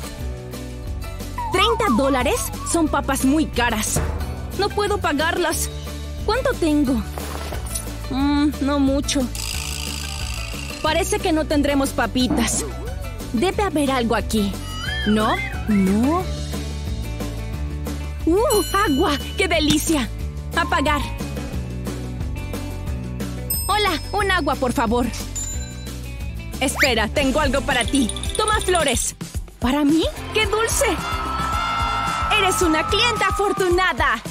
$30 son papas muy caras. No puedo pagarlas. ¿Cuánto tengo? No mucho. Parece que no tendremos papitas. Debe haber algo aquí. ¿No? No. ¡Agua! ¡Qué delicia! A pagar. Hola, un agua, por favor. Espera, tengo algo para ti. Toma flores. ¿Para mí? ¡Qué dulce! ¡Eres una clienta afortunada!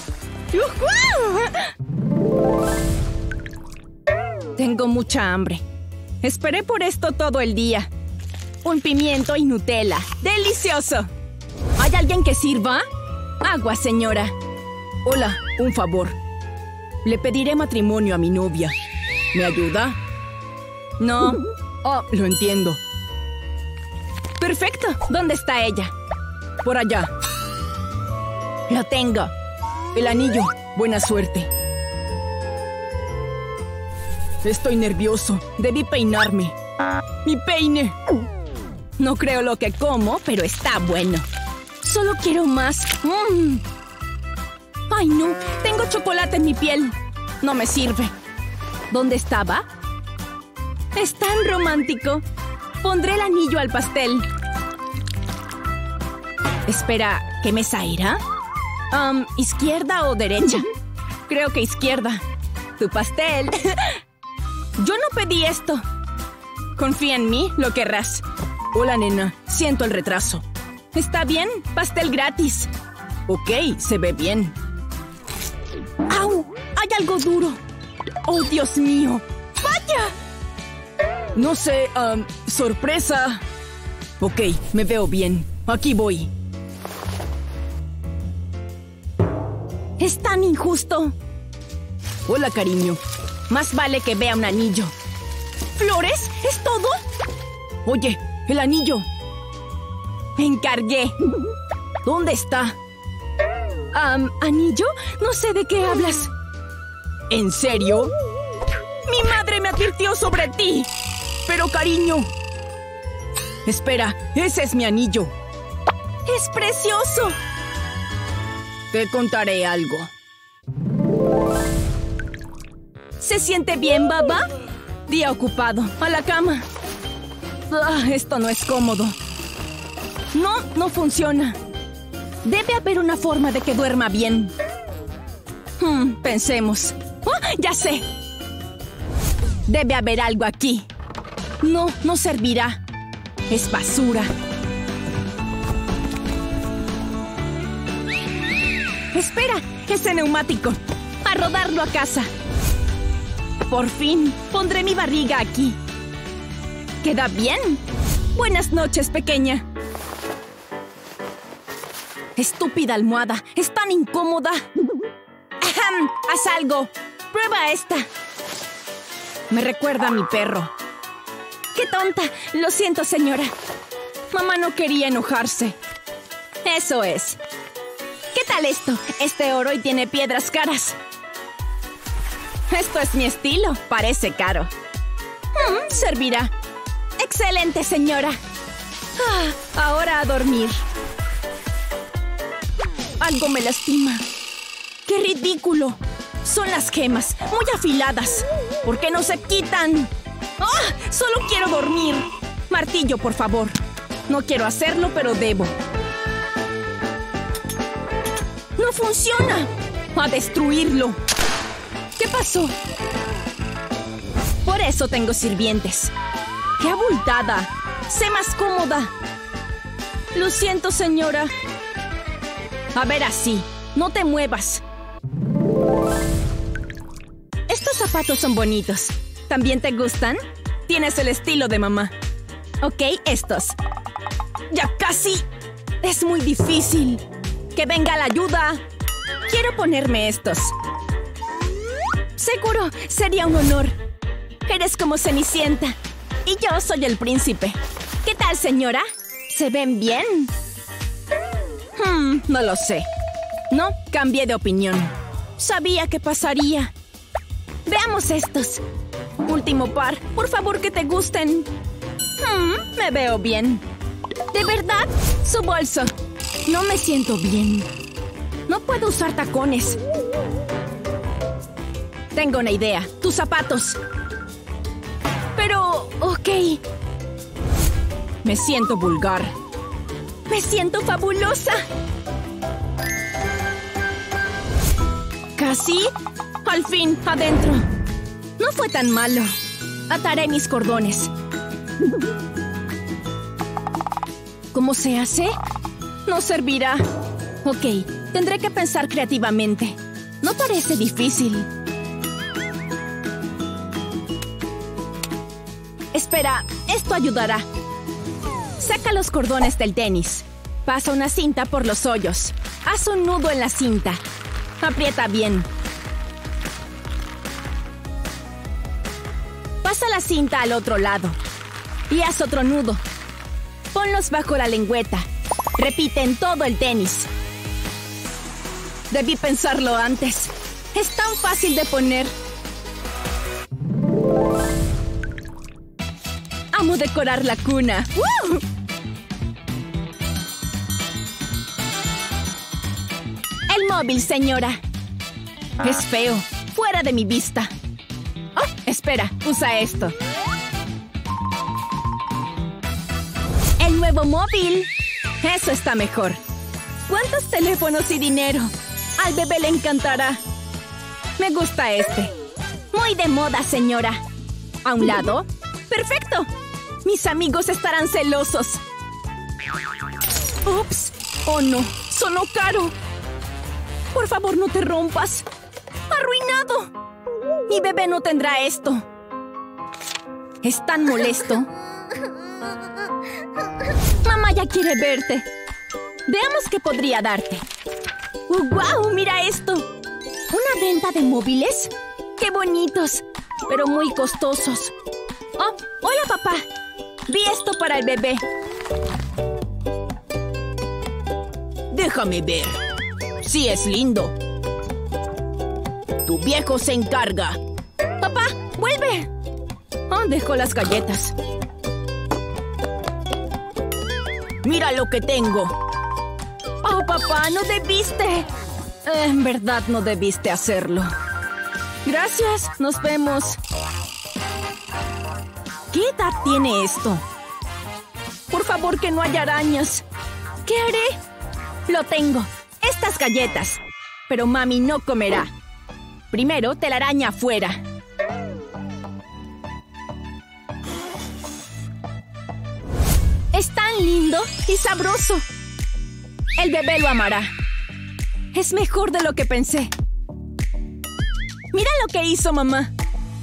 Tengo mucha hambre. Esperé por esto todo el día. Un pimiento y Nutella. ¡Delicioso! ¿Hay alguien que sirva? Agua, señora. Hola, un favor. Le pediré matrimonio a mi novia. ¿Me ayuda? No. Oh, lo entiendo. Perfecto. ¿Dónde está ella? Por allá. Lo tengo. El anillo. Buena suerte. Estoy nervioso. Debí peinarme. ¡Mi peine! No creo lo que como, pero está bueno. Solo quiero más. ¡Ay, no! Tengo chocolate en mi piel. No me sirve. ¿Dónde estaba? Es tan romántico. Pondré el anillo al pastel. Espera, ¿qué mesa irá? ¿Izquierda o derecha? Creo que izquierda. Tu pastel. Yo no pedí esto. Confía en mí, lo querrás. Hola, nena. Siento el retraso. ¿Está bien? Pastel gratis. Ok, se ve bien. ¡Au! Hay algo duro. ¡Oh, Dios mío! ¡Vaya! No sé, sorpresa. Ok, me veo bien. Aquí voy. Es tan injusto. Hola, cariño. Más vale que vea un anillo. ¿Flores? ¿Es todo? Oye, el anillo. Me encargué. ¿Dónde está? ¿Anillo? No sé de qué hablas. ¿En serio? Mi madre me advirtió sobre ti. Pero, cariño. Espera, ese es mi anillo. ¡Es precioso! Te contaré algo. ¿Se siente bien, Baba? Día ocupado. A la cama. Esto no es cómodo. No funciona. Debe haber una forma de que duerma bien. Pensemos. ¡Ya sé! Debe haber algo aquí. No servirá. Es basura. ¡Espera! ¡Ese neumático! ¡A rodarlo a casa! Por fin, pondré mi barriga aquí. ¿Queda bien? Buenas noches, pequeña. Estúpida almohada. Es tan incómoda. Haz algo. Prueba esta. Me recuerda a mi perro. ¡Qué tonta! Lo siento, señora. Mamá no quería enojarse. Eso es. ¿Qué tal esto? Este oro y tiene piedras caras. Esto es mi estilo. Parece caro. Servirá. Excelente, señora. Ahora a dormir. Algo me lastima. ¡Qué ridículo! Son las gemas, muy afiladas. ¿Por qué no se quitan? ¡Ah! Solo quiero dormir. Martillo, por favor. No quiero hacerlo, pero debo. ¡No funciona! ¡A destruirlo! ¿Qué pasó? Por eso tengo sirvientes. ¡Qué abultada! ¡Sé más cómoda! Lo siento, señora. A ver, así. No te muevas. Estos zapatos son bonitos. ¿También te gustan? Tienes el estilo de mamá. Ok, estos. ¡Ya casi! Es muy difícil. ¡Que venga la ayuda! Quiero ponerme estos. Seguro, sería un honor. Eres como Cenicienta. Y yo soy el príncipe. ¿Qué tal, señora? ¿Se ven bien? No lo sé. No, cambié de opinión. Sabía que pasaría. Veamos estos. Último par. Por favor, que te gusten. Me veo bien. ¿De verdad? Su bolso. No me siento bien. No puedo usar tacones. Tengo una idea. Tus zapatos. Pero, ok. Me siento vulgar. Me siento fabulosa. ¿Casi? Al fin, adentro. No fue tan malo. Ataré mis cordones. ¿Cómo se hace? No servirá. Ok, tendré que pensar creativamente. No parece difícil. Espera, esto ayudará. Saca los cordones del tenis. Pasa una cinta por los hoyos. Haz un nudo en la cinta. Aprieta bien. Pasa la cinta al otro lado. Y haz otro nudo. Ponlos bajo la lengüeta. Repite en todo el tenis. Debí pensarlo antes. Es tan fácil de poner. Amo decorar la cuna. ¡Woo! El móvil, señora. Es feo. Fuera de mi vista. Oh, espera. Usa esto. El nuevo móvil. Eso está mejor. ¿Cuántos teléfonos y dinero? Al bebé le encantará. Me gusta este. Muy de moda, señora. ¿A un lado? ¡Perfecto! Mis amigos estarán celosos. ¡Ups! ¡Oh, no! ¡Sonó caro! Por favor, no te rompas. ¡Arruinado! Mi bebé no tendrá esto. Es tan molesto. Mamá ya quiere verte. Veamos qué podría darte. ¡Guau! ¡Mira esto! ¿Una venta de móviles? ¡Qué bonitos! Pero muy costosos. ¡Oh! ¡Hola, papá! Vi esto para el bebé. Déjame ver. Sí, es lindo. Tu viejo se encarga. ¡Papá! ¡Vuelve! Oh, dejó las galletas. Mira lo que tengo. ¡Oh, papá! ¡No debiste! En verdad no debiste hacerlo. Gracias. Nos vemos. ¿Qué edad tiene esto? Por favor, que no haya arañas. ¿Qué haré? Lo tengo. Estas galletas. Pero mami no comerá. Primero, telaraña afuera. Es tan lindo y sabroso. El bebé lo amará. Es mejor de lo que pensé. Mira lo que hizo mamá.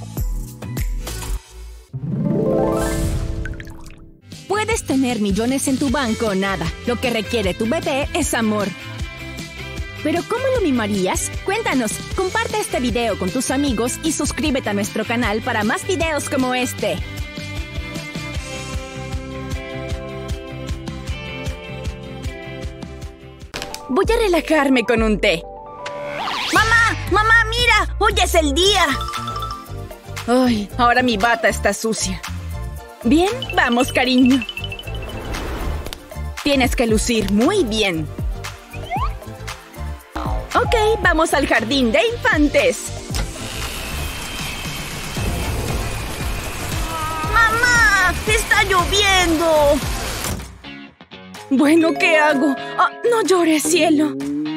Puedes tener millones en tu banco o nada. Lo que requiere tu bebé es amor. ¿Pero cómo lo mimarías? Cuéntanos. Comparte este video con tus amigos y suscríbete a nuestro canal para más videos como este. voy a relajarme con un té. ¡Mamá! ¡Mamá, mira! ¡Hoy es el día! Ay, ahora mi bata está sucia. Bien, vamos, cariño. Tienes que lucir muy bien. Ok, vamos al jardín de infantes. ¡Mamá! ¡Está lloviendo! Bueno, ¿qué hago? Oh, no llores, cielo.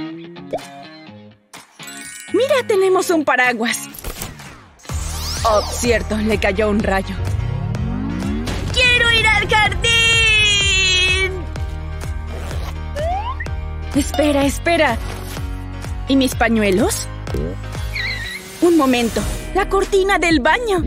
Mira, tenemos un paraguas. Oh, cierto, le cayó un rayo. ¡Quiero ir al jardín! Espera, espera. ¿Y mis pañuelos? Un momento. La cortina del baño.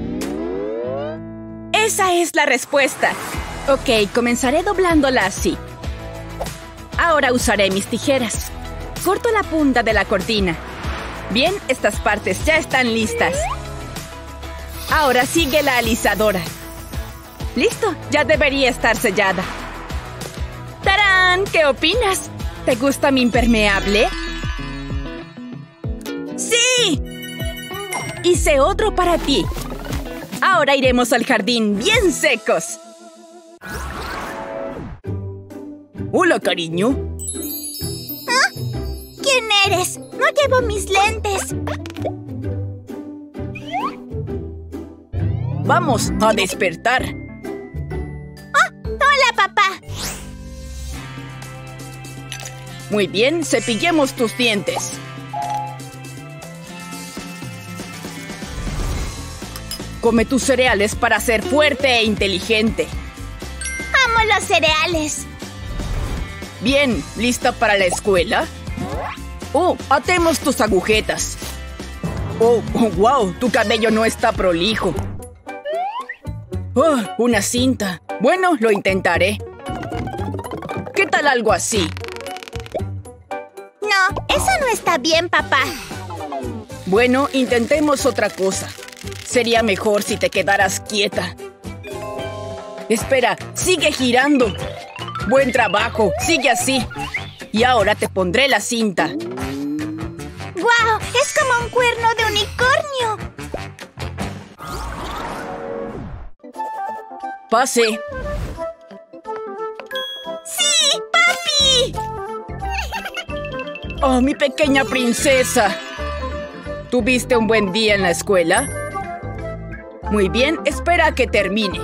Esa es la respuesta. Ok, comenzaré doblándola así. Ahora usaré mis tijeras. Corto la punta de la cortina. Bien, estas partes ya están listas. Ahora sigue la alisadora. Listo, ya debería estar sellada. ¡Tarán! ¿Qué opinas? ¿Te gusta mi impermeable? ¡Sí! Hice otro para ti. Ahora iremos al jardín bien secos. Hola, cariño. ¿Quién eres? No llevo mis lentes. Vamos a despertar. Hola, papá. Muy bien, cepillemos tus dientes. Come tus cereales para ser fuerte e inteligente. Amo los cereales. Bien, ¿lista para la escuela? Oh, atemos tus agujetas. Oh, wow, tu cabello no está prolijo. Oh, una cinta. Bueno, lo intentaré. ¿Qué tal algo así? No, eso no está bien, papá. Bueno, intentemos otra cosa. Sería mejor si te quedaras quieta. Espera, sigue girando. Buen trabajo, sigue así. Y ahora te pondré la cinta. ¡Guau! Es como un cuerno de unicornio. Pase. ¡Sí, papi! Oh, mi pequeña princesa. ¿Tuviste un buen día en la escuela? Muy bien, espera a que termine.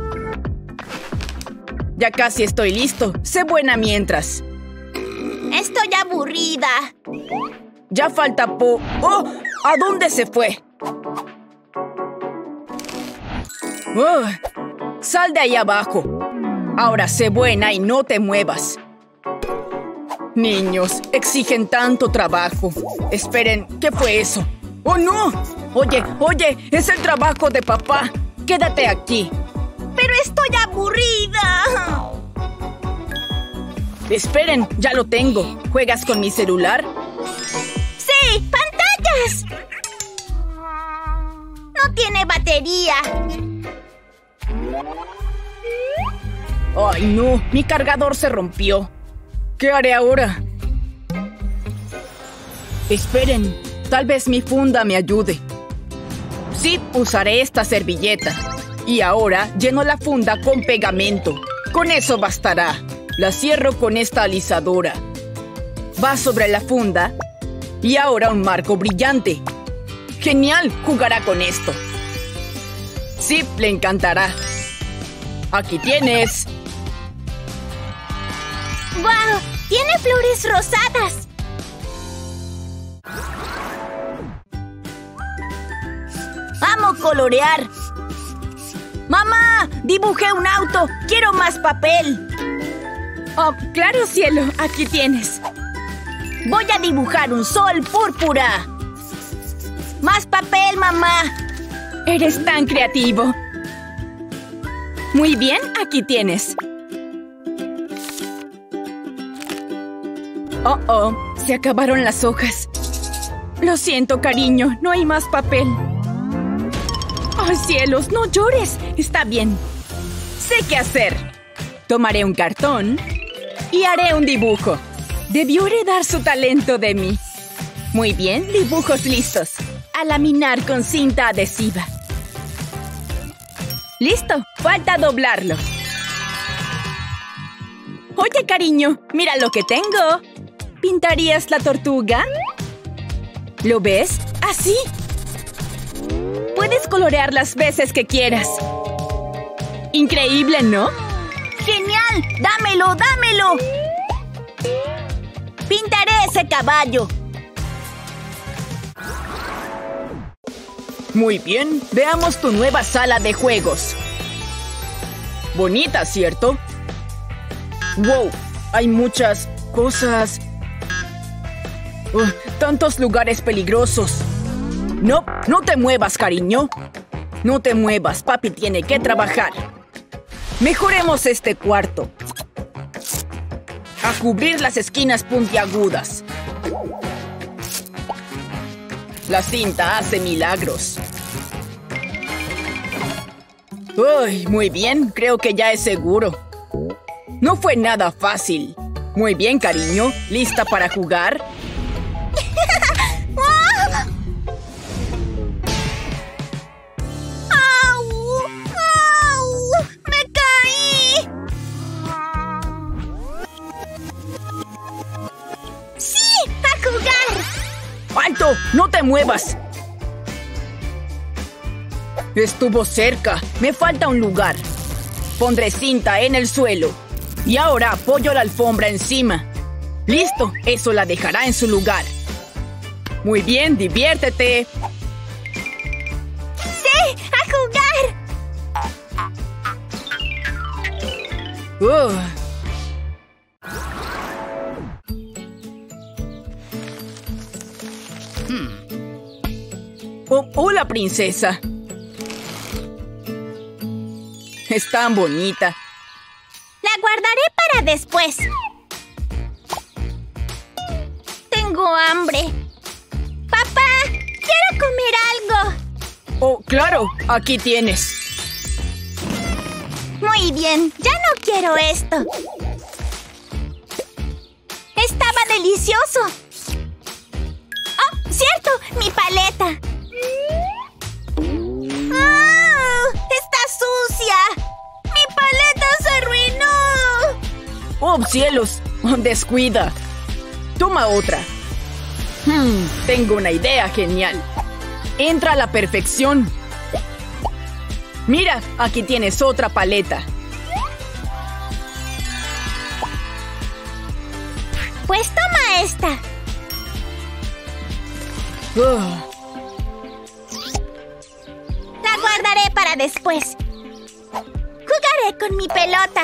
Ya casi estoy listo. Sé buena mientras. Estoy aburrida. Ya falta ¡Oh! ¿A dónde se fue? ¡Oh! Sal de ahí abajo. Ahora sé buena y no te muevas. Niños, exigen tanto trabajo. Esperen, ¿qué fue eso? ¡Oh, no! Oye, es el trabajo de papá. Quédate aquí. Pero estoy aburrida. Esperen, ya lo tengo. ¿Juegas con mi celular? ¡Sí! ¡Pantallas! No tiene batería. ¡Ay, no! Mi cargador se rompió. ¿Qué haré ahora? Esperen, tal vez mi funda me ayude. Sí, usaré esta servilleta. Y ahora lleno la funda con pegamento. Con eso bastará. La cierro con esta alisadora. Va sobre la funda. Y ahora un marco brillante. ¡Genial! Jugará con esto. Sí, le encantará. Aquí tienes. ¡Guau! ¡Tiene flores rosadas! ¡Amo colorear! ¡Mamá! ¡Dibujé un auto! ¡Quiero más papel! Oh, claro, cielo. Aquí tienes. Voy a dibujar un sol púrpura. ¡Más papel, mamá! Eres tan creativo. Muy bien, aquí tienes. Oh, se acabaron las hojas. Lo siento, cariño, no hay más papel. ¡Oh, cielos! ¡No llores! Está bien. Sé qué hacer. Tomaré un cartón y haré un dibujo. Debió heredar su talento de mí. Muy bien, dibujos listos. A laminar con cinta adhesiva. ¡Listo! Falta doblarlo. Oye, cariño, mira lo que tengo. ¿Pintarías la tortuga? ¿Lo ves? ¡Así! Puedes colorear las veces que quieras. Increíble, ¿no? ¡Genial! ¡Dámelo, dámelo! Pintaré ese caballo. Muy bien, veamos tu nueva sala de juegos. Bonita, ¿cierto? ¡Wow! Hay muchas cosas. Tantos lugares peligrosos. No, no te muevas, cariño. No te muevas, papi tiene que trabajar. Mejoremos este cuarto. A cubrir las esquinas puntiagudas. La cinta hace milagros. Uy, muy bien, creo que ya es seguro. No fue nada fácil. Muy bien, cariño. ¿Lista para jugar? ¡Au! ¡Au! ¡Me caí! ¡Sí! ¡A jugar! ¡Alto! ¡No te muevas! Estuvo cerca. Me falta un lugar. Pondré cinta en el suelo. Y ahora apoyo la alfombra encima. ¡Listo! Eso la dejará en su lugar. Muy bien, diviértete. ¡Sí! ¡A jugar! Oh, hola, princesa. Es tan bonita. La guardaré para después. Tengo hambre. ¡Papá! ¡Quiero comer algo! Oh, claro. Aquí tienes. Muy bien. Ya no quiero esto. Estaba delicioso. ¡Oh, cierto! ¡Mi paleta! ¡Ah! ¡Está sucia! ¡Mi paleta se arruinó! ¡Oh, cielos! Descuida. Toma otra. Tengo una idea genial. Entra a la perfección. Mira, aquí tienes otra paleta. Pues toma esta. La guardaré para después. Jugaré con mi pelota.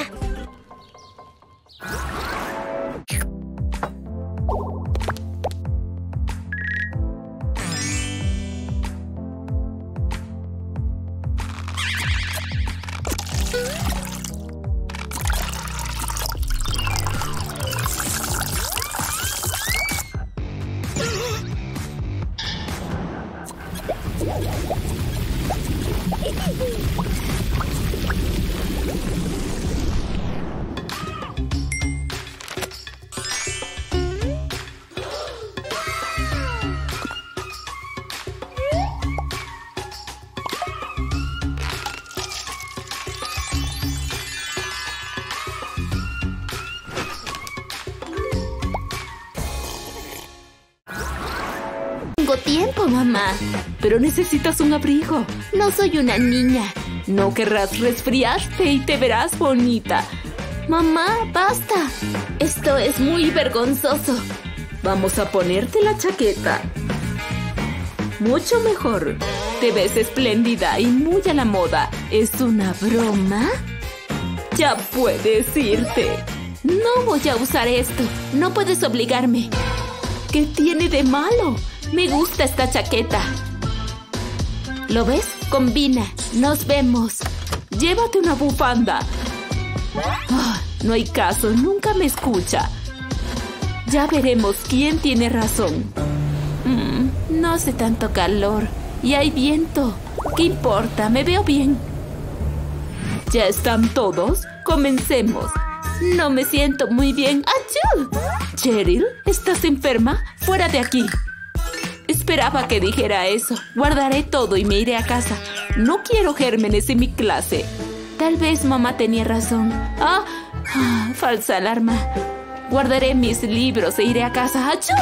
Tengo tiempo, mamá. Pero necesitas un abrigo. No soy una niña. No querrás resfriarte y te verás bonita. Mamá, basta. Esto es muy vergonzoso. Vamos a ponerte la chaqueta. Mucho mejor. Te ves espléndida y muy a la moda. ¿Es una broma? Ya puedes irte. No voy a usar esto. No puedes obligarme. ¿Qué tiene de malo? Me gusta esta chaqueta. ¿Lo ves? Combina. Nos vemos. Llévate una bufanda. Oh, no hay caso. Nunca me escucha. Ya veremos quién tiene razón. No hace tanto calor. Y hay viento. ¿Qué importa? Me veo bien. ¿Ya están todos? Comencemos. No me siento muy bien. ¡Achú! Cheryl, ¿estás enferma? ¡Fuera de aquí! Esperaba que dijera eso. Guardaré todo y me iré a casa. No quiero gérmenes en mi clase. Tal vez mamá tenía razón. Falsa alarma. Guardaré mis libros e iré a casa. ¡Achú!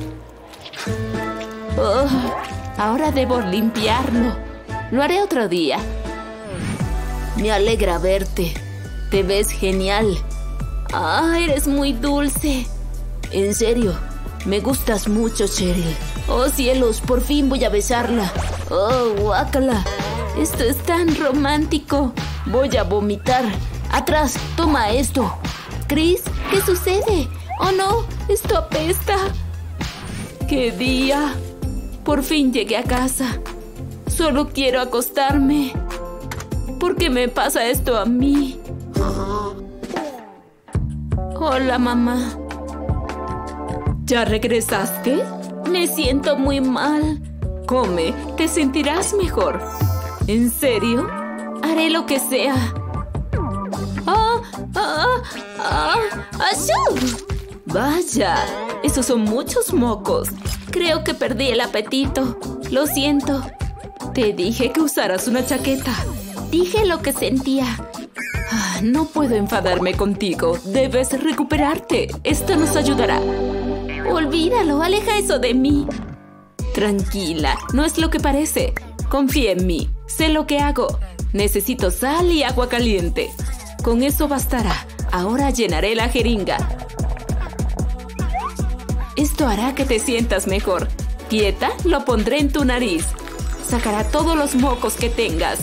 Ahora debo limpiarlo. Lo haré otro día. Me alegra verte. Te ves genial. Eres muy dulce. En serio, me gustas mucho, Cheryl. Oh, cielos, por fin voy a besarla. Oh, guácala. Esto es tan romántico. Voy a vomitar. Atrás, toma esto. Chris, ¿qué sucede? Oh, no, esto apesta. ¡Qué día! Por fin llegué a casa. Solo quiero acostarme. ¿Por qué me pasa esto a mí? Hola, mamá. ¿Ya regresaste? Me siento muy mal. Come, te sentirás mejor. ¿En serio? Haré lo que sea. ¡Achú! Vaya, esos son muchos mocos. Creo que perdí el apetito. Lo siento. Te dije que usaras una chaqueta. Dije lo que sentía. No puedo enfadarme contigo. Debes recuperarte. Esto nos ayudará. Olvídalo, aleja eso de mí. Tranquila, no es lo que parece. Confía en mí. Sé lo que hago. Necesito sal y agua caliente. Con eso bastará. Ahora llenaré la jeringa. Esto hará que te sientas mejor. Quieta, lo pondré en tu nariz. Sacará todos los mocos que tengas.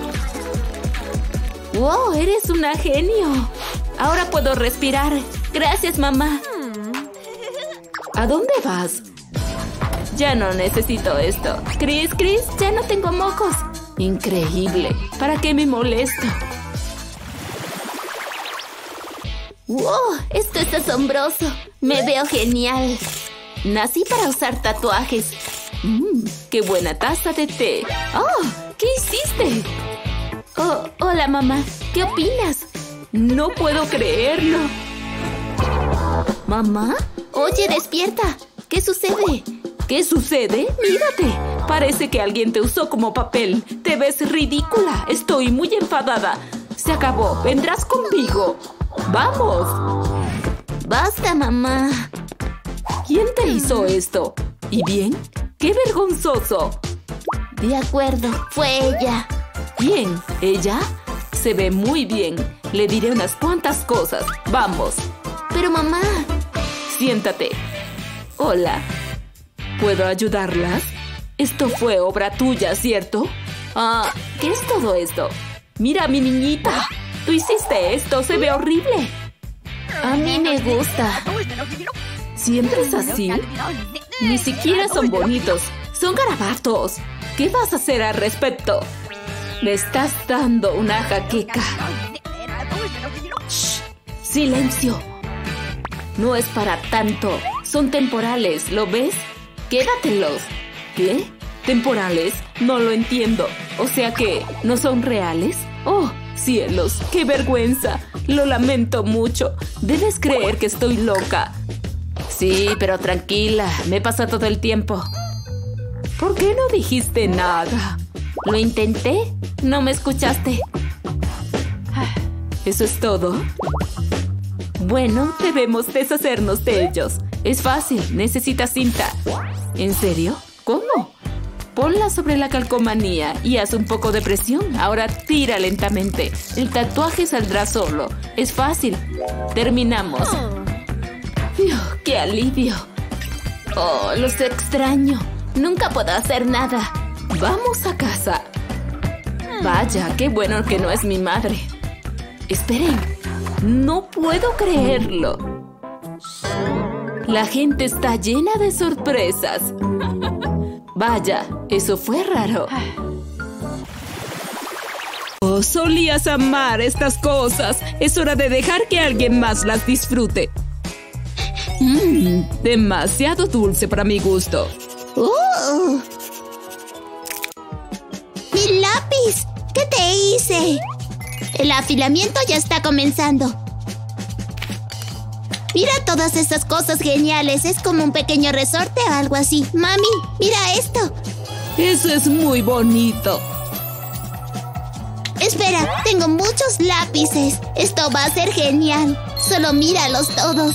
¡Wow! ¡Eres una genio! Ahora puedo respirar. Gracias, mamá. ¿A dónde vas? Ya no necesito esto. Chris, ya no tengo mocos. Increíble. ¿Para qué me molesto? ¡Wow! Esto es asombroso. Me veo genial. Nací para usar tatuajes. ¡Qué buena taza de té! ¡Oh! ¿Qué hiciste? Oh, hola, mamá. ¿Qué opinas? No puedo creerlo. ¿Mamá? Oye, despierta. ¿Qué sucede? ¿Qué sucede? Mírate. Parece que alguien te usó como papel. Te ves ridícula. Estoy muy enfadada. Se acabó. Vendrás conmigo. ¡Vamos! Basta, mamá. ¿Quién te hizo esto? ¿Y bien? ¡Qué vergonzoso! De acuerdo, fue ella. Bien, ¿ella? Se ve muy bien. Le diré unas cuantas cosas. Vamos. Pero mamá... Siéntate. Hola. ¿Puedo ayudarlas? Esto fue obra tuya, ¿cierto? ¿Qué es todo esto? Mira, mi niñita. Tú hiciste esto. Se ve horrible. A mí me gusta. ¿Siempre es así? Ni siquiera son bonitos. Son garabatos. ¿Qué vas a hacer al respecto? Me estás dando una jaqueca. ¡Shh! ¡Silencio! No es para tanto. Son temporales, ¿lo ves? Quédatelos. ¿Qué? ¿Temporales? No lo entiendo. O sea que, ¿no son reales? ¡Oh, cielos! ¡Qué vergüenza! Lo lamento mucho. Debes creer que estoy loca. Sí, pero tranquila. Me pasa todo el tiempo. ¿Por qué no dijiste nada? Lo intenté. No me escuchaste. ¿Eso es todo? Bueno, debemos deshacernos de ellos. Es fácil. Necesitas cinta. ¿En serio? ¿Cómo? Ponla sobre la calcomanía y haz un poco de presión. Ahora tira lentamente. El tatuaje saldrá solo. Es fácil. Terminamos. ¡Qué alivio! Oh, los extraño. Nunca puedo hacer nada. Vamos a casa. Vaya, qué bueno que no es mi madre. Esperen. No puedo creerlo. La gente está llena de sorpresas. Vaya, eso fue raro. Oh, solías amar estas cosas. Es hora de dejar que alguien más las disfrute. Demasiado dulce para mi gusto. ¡Mi lápiz! ¿Qué te hice? El afilamiento ya está comenzando. Mira todas estas cosas geniales. Es como un pequeño resorte o algo así. Mami, mira esto. Eso es muy bonito. Espera, tengo muchos lápices. Esto va a ser genial. Solo míralos todos.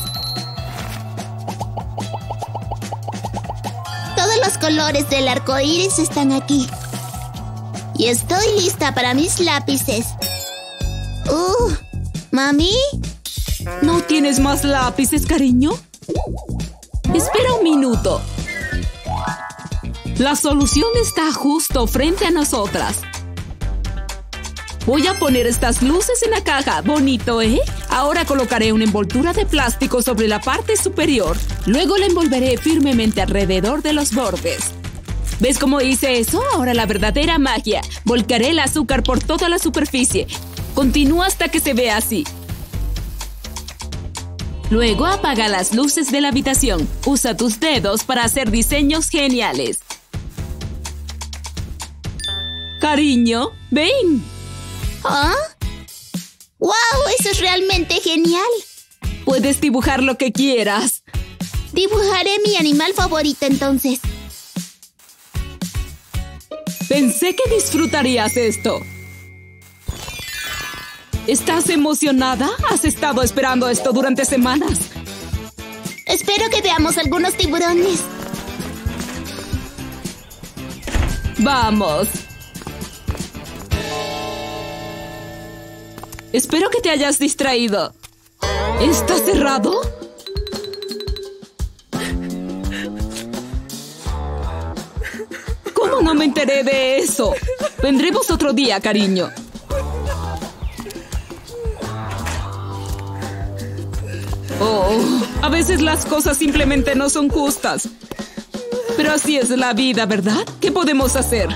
Todos los colores del arco iris están aquí. Y estoy lista para mis lápices. ¿Mami? ¿No tienes más lápices, cariño? Espera un minuto. La solución está justo frente a nosotras. Voy a poner estas luces en la caja. Bonito, ¿eh? Ahora colocaré una envoltura de plástico sobre la parte superior. Luego la envolveré firmemente alrededor de los bordes. ¿Ves cómo hice eso? Ahora la verdadera magia. Volcaré el azúcar por toda la superficie. Continúa hasta que se vea así. Luego apaga las luces de la habitación. Usa tus dedos para hacer diseños geniales. Cariño, ven. ¿Ah? ¡Wow! Eso es realmente genial. Puedes dibujar lo que quieras. Dibujaré mi animal favorito entonces. Pensé que disfrutarías esto. ¿Estás emocionada? Has estado esperando esto durante semanas. Espero que veamos algunos tiburones. ¡Vamos! Espero que te hayas distraído. ¿Está cerrado? ¿Cómo no me enteré de eso? Vendremos otro día, cariño. Oh, a veces las cosas simplemente no son justas. Pero así es la vida, ¿verdad? ¿Qué podemos hacer?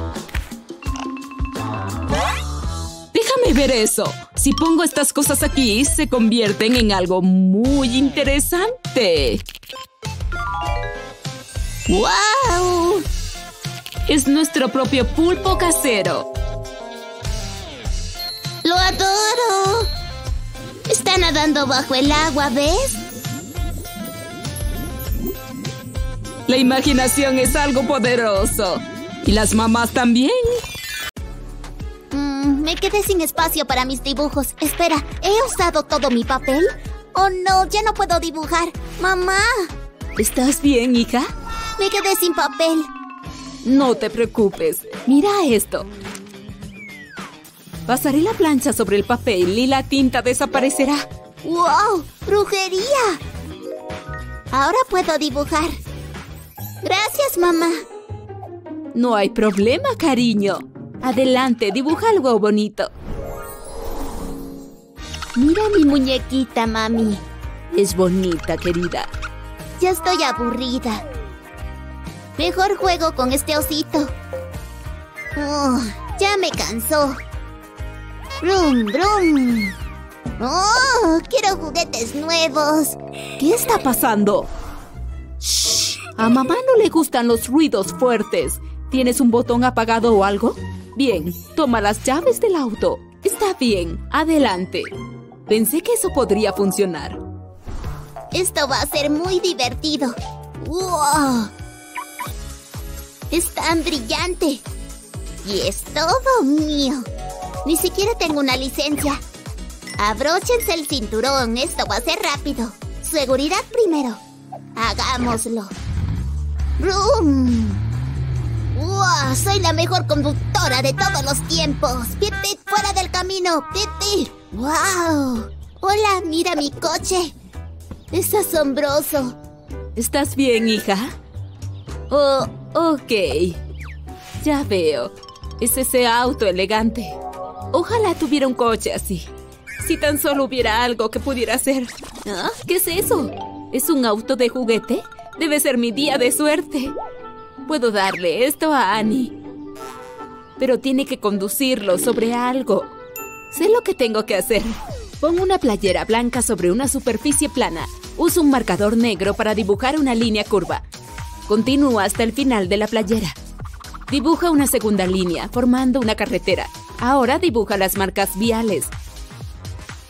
Déjame ver eso. Si pongo estas cosas aquí, se convierten en algo muy interesante. ¡Wow! Es nuestro propio pulpo casero. ¡Lo adoro! Está nadando bajo el agua, ¿ves? La imaginación es algo poderoso. ¿Y las mamás también? Me quedé sin espacio para mis dibujos. Espera, ¿he usado todo mi papel? ¡Oh, no! ¡Ya no puedo dibujar! ¡Mamá! ¿Estás bien, hija? Me quedé sin papel. No te preocupes. Mira esto. Pasaré la plancha sobre el papel y la tinta desaparecerá. ¡Wow! ¡Brujería! Ahora puedo dibujar. Gracias, mamá. No hay problema, cariño. Adelante, dibuja algo bonito. Mira mi muñequita, mami. Es bonita, querida. Ya estoy aburrida. Mejor juego con este osito. Ya me cansó. ¡Brum, brum! ¡Oh! ¡Quiero juguetes nuevos! ¿Qué está pasando? ¡Shh! A mamá no le gustan los ruidos fuertes. ¿Tienes un botón apagado o algo? Bien, toma las llaves del auto. Está bien, adelante. Pensé que eso podría funcionar. Esto va a ser muy divertido. ¡Wow! Es tan brillante. Y es todo mío. Ni siquiera tengo una licencia. Abróchense el cinturón. Esto va a ser rápido. Seguridad primero. Hagámoslo. ¡Brum! ¡Wow! Soy la mejor conductora de todos los tiempos. ¡Pit, pit! ¡Fuera del camino! ¡Pit, pit! ¡Wow! Hola, mira mi coche. Es asombroso. ¿Estás bien, hija? Oh, ok. Ya veo. Es ese auto elegante. Ojalá tuviera un coche así. Si tan solo hubiera algo que pudiera hacer. ¿Ah? ¿Qué es eso? ¿Es un auto de juguete? Debe ser mi día de suerte. Puedo darle esto a Annie. Pero tiene que conducirlo sobre algo. Sé lo que tengo que hacer. Pon una playera blanca sobre una superficie plana. Usa un marcador negro para dibujar una línea curva. Continúa hasta el final de la playera. Dibuja una segunda línea, formando una carretera. Ahora dibuja las marcas viales.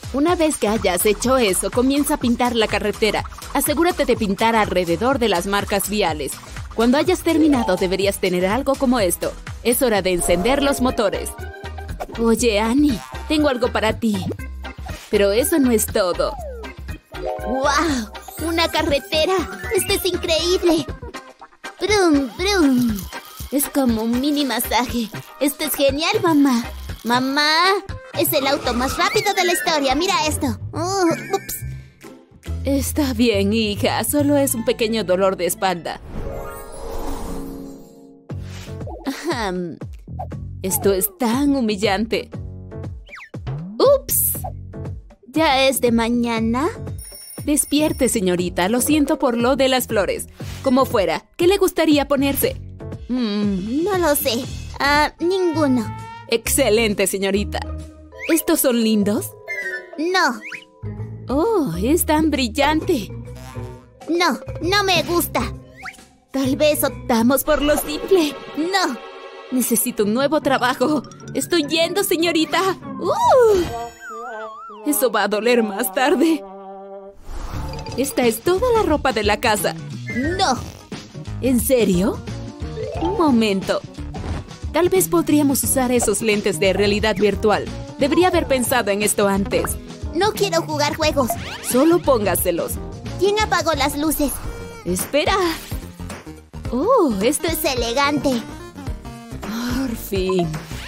Una vez que hayas hecho eso, comienza a pintar la carretera. Asegúrate de pintar alrededor de las marcas viales. Cuando hayas terminado, deberías tener algo como esto. Es hora de encender los motores. Oye, Annie, tengo algo para ti. Pero eso no es todo. ¡Wow! ¡Una carretera! ¡Esto es increíble! ¡Brum, brum! Es como un mini masaje. ¡Esto es genial, mamá! ¡Mamá! Es el auto más rápido de la historia. ¡Mira esto! ¡Ups! Está bien, hija. Solo es un pequeño dolor de espalda. Esto es tan humillante. ¡Ups! ¿Ya es de mañana? Despierte, señorita. Lo siento por lo de las flores. Como fuera, ¿qué le gustaría ponerse? No lo sé. Ninguno. Excelente, señorita. ¿Estos son lindos? No. Oh, es tan brillante. No, no me gusta. Tal vez optamos por lo simple. No. Necesito un nuevo trabajo. Estoy yendo, señorita. Eso va a doler más tarde. Esta es toda la ropa de la casa. No. ¿En serio? Un momento. Tal vez podríamos usar esos lentes de realidad virtual. Debería haber pensado en esto antes. No quiero jugar juegos. Solo póngaselos. ¿Quién apagó las luces? Espera. Esto es elegante. Por fin.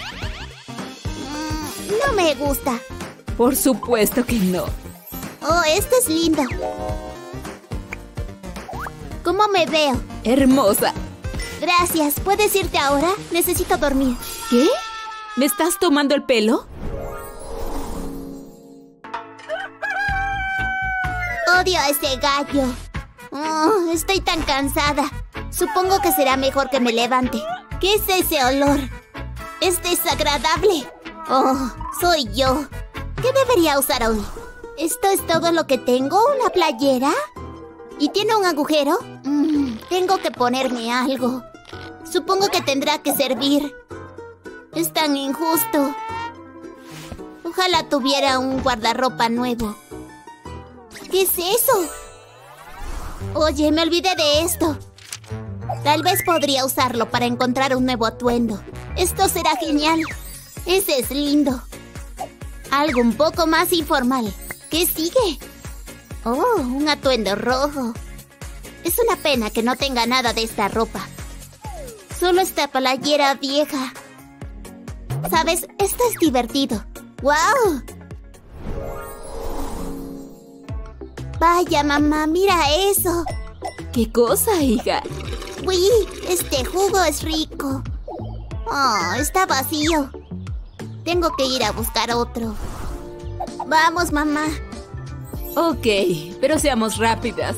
No me gusta. Por supuesto que no. Esto es lindo. ¿Cómo me veo? Hermosa. Gracias. ¿Puedes irte ahora? Necesito dormir. ¿Qué? ¿Me estás tomando el pelo? Odio a ese gallo. Estoy tan cansada. Supongo que será mejor que me levante. ¿Qué es ese olor? Es desagradable. Soy yo. ¿Qué debería usar hoy? ¿Esto es todo lo que tengo? ¿Una playera? ¿Y tiene un agujero? Tengo que ponerme algo. Supongo que tendrá que servir. Es tan injusto. Ojalá tuviera un guardarropa nuevo. ¿Qué es eso? Oye, me olvidé de esto. Tal vez podría usarlo para encontrar un nuevo atuendo. Esto será genial. Ese es lindo. Algo un poco más informal. ¿Qué sigue? Un atuendo rojo. Es una pena que no tenga nada de esta ropa. Solo esta playera vieja. ¿Sabes? Esto es divertido. ¡Wow! Vaya, mamá, mira eso. ¿Qué cosa, hija? Uy, este jugo es rico. Está vacío. Tengo que ir a buscar otro. Vamos, mamá. Ok, pero seamos rápidas.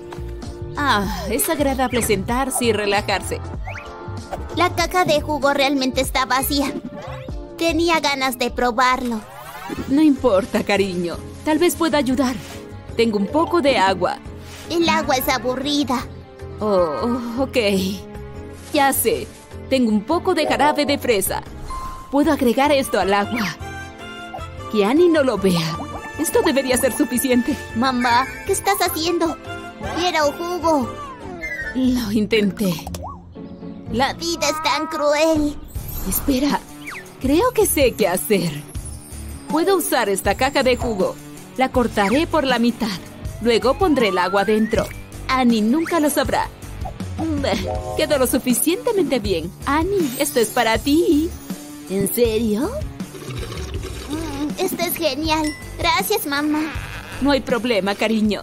Es agradable sentarse y relajarse. La caja de jugo realmente está vacía. Tenía ganas de probarlo. No importa, cariño. Tal vez pueda ayudar. Tengo un poco de agua. El agua es aburrida. Ok. Ya sé. Tengo un poco de jarabe de fresa. Puedo agregar esto al agua. Que Annie no lo vea. Esto debería ser suficiente. Mamá, ¿qué estás haciendo? Quiero jugo. Lo intenté. La vida es tan cruel. Espera. Creo que sé qué hacer. Puedo usar esta caja de jugo. La cortaré por la mitad. Luego pondré el agua dentro. Annie nunca lo sabrá. Quedó lo suficientemente bien. Annie, esto es para ti. ¿En serio? Esto es genial. Gracias, mamá. No hay problema, cariño.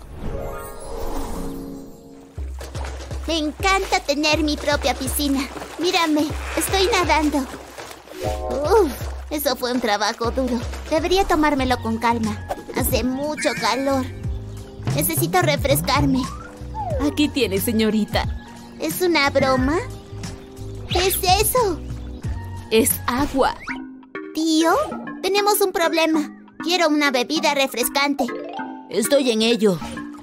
Me encanta tener mi propia piscina. Mírame, estoy nadando. Eso fue un trabajo duro. Debería tomármelo con calma. Hace mucho calor. Necesito refrescarme. Aquí tiene, señorita. ¿Es una broma? ¿Qué es eso? Es agua. Tío, tenemos un problema. Quiero una bebida refrescante. Estoy en ello.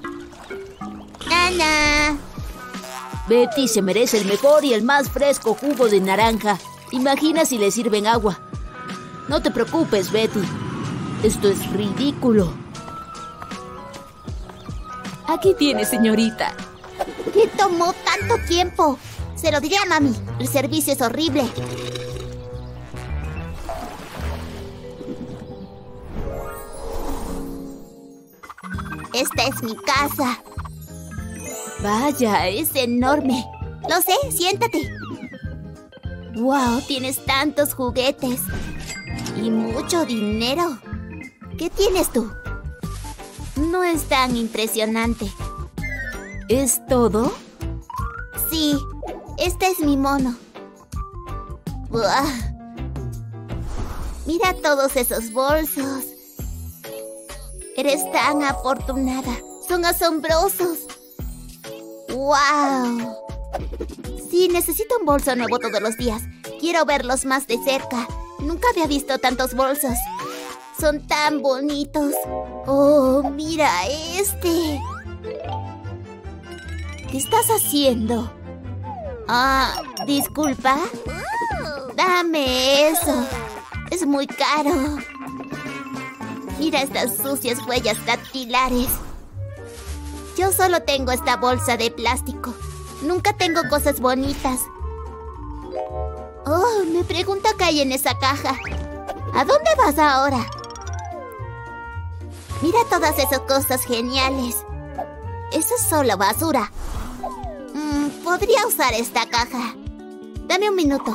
¡Ana! Betty se merece el mejor y el más fresco jugo de naranja. Imagina si le sirven agua. No te preocupes, Betty. Esto es ridículo. Aquí tiene, señorita. ¿Qué tomó tanto tiempo? Se lo diré a mami. El servicio es horrible. Esta es mi casa. Vaya, es enorme. Lo sé, siéntate. Wow, tienes tantos juguetes. Y mucho dinero. ¿Qué tienes tú? No es tan impresionante. ¿Es todo? Sí, este es mi mono. ¡Buah! Mira todos esos bolsos. Eres tan afortunada. Son asombrosos. ¡Wow! Sí, necesito un bolso nuevo todos los días. Quiero verlos más de cerca. Nunca había visto tantos bolsos. Son tan bonitos. ¡Oh, mira este! ¿Qué estás haciendo? Disculpa. Dame eso. Es muy caro. Mira estas sucias huellas dactilares. Yo solo tengo esta bolsa de plástico. Nunca tengo cosas bonitas. Oh, me pregunto qué hay en esa caja. ¿A dónde vas ahora? Mira todas esas cosas geniales. Eso es solo basura. Podría usar esta caja. Dame un minuto.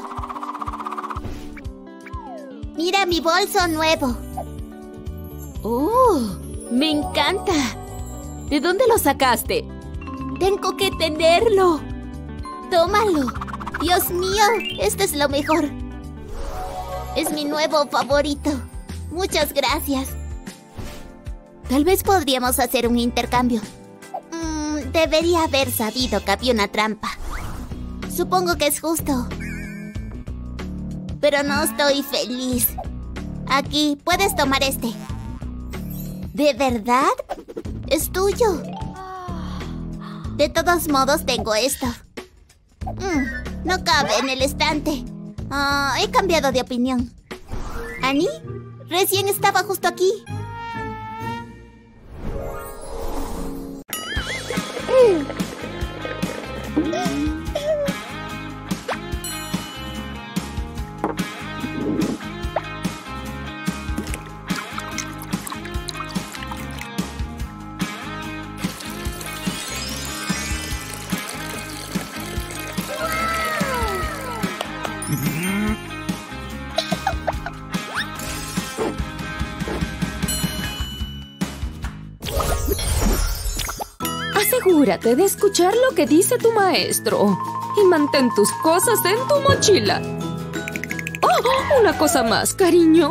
Mira mi bolso nuevo. ¡Oh! ¡Me encanta! ¿De dónde lo sacaste? Tengo que tenerlo. Tómalo. Dios mío, esto es lo mejor. Es mi nuevo favorito. Muchas gracias. Tal vez podríamos hacer un intercambio. Debería haber sabido que había una trampa. Supongo que es justo. Pero no estoy feliz. Aquí, puedes tomar este. ¿De verdad? Es tuyo. De todos modos, tengo esto. No cabe en el estante. He cambiado de opinión. ¿Annie? Recién estaba justo aquí. Asegúrate de escuchar lo que dice tu maestro y mantén tus cosas en tu mochila. ¡Oh! Una cosa más, cariño.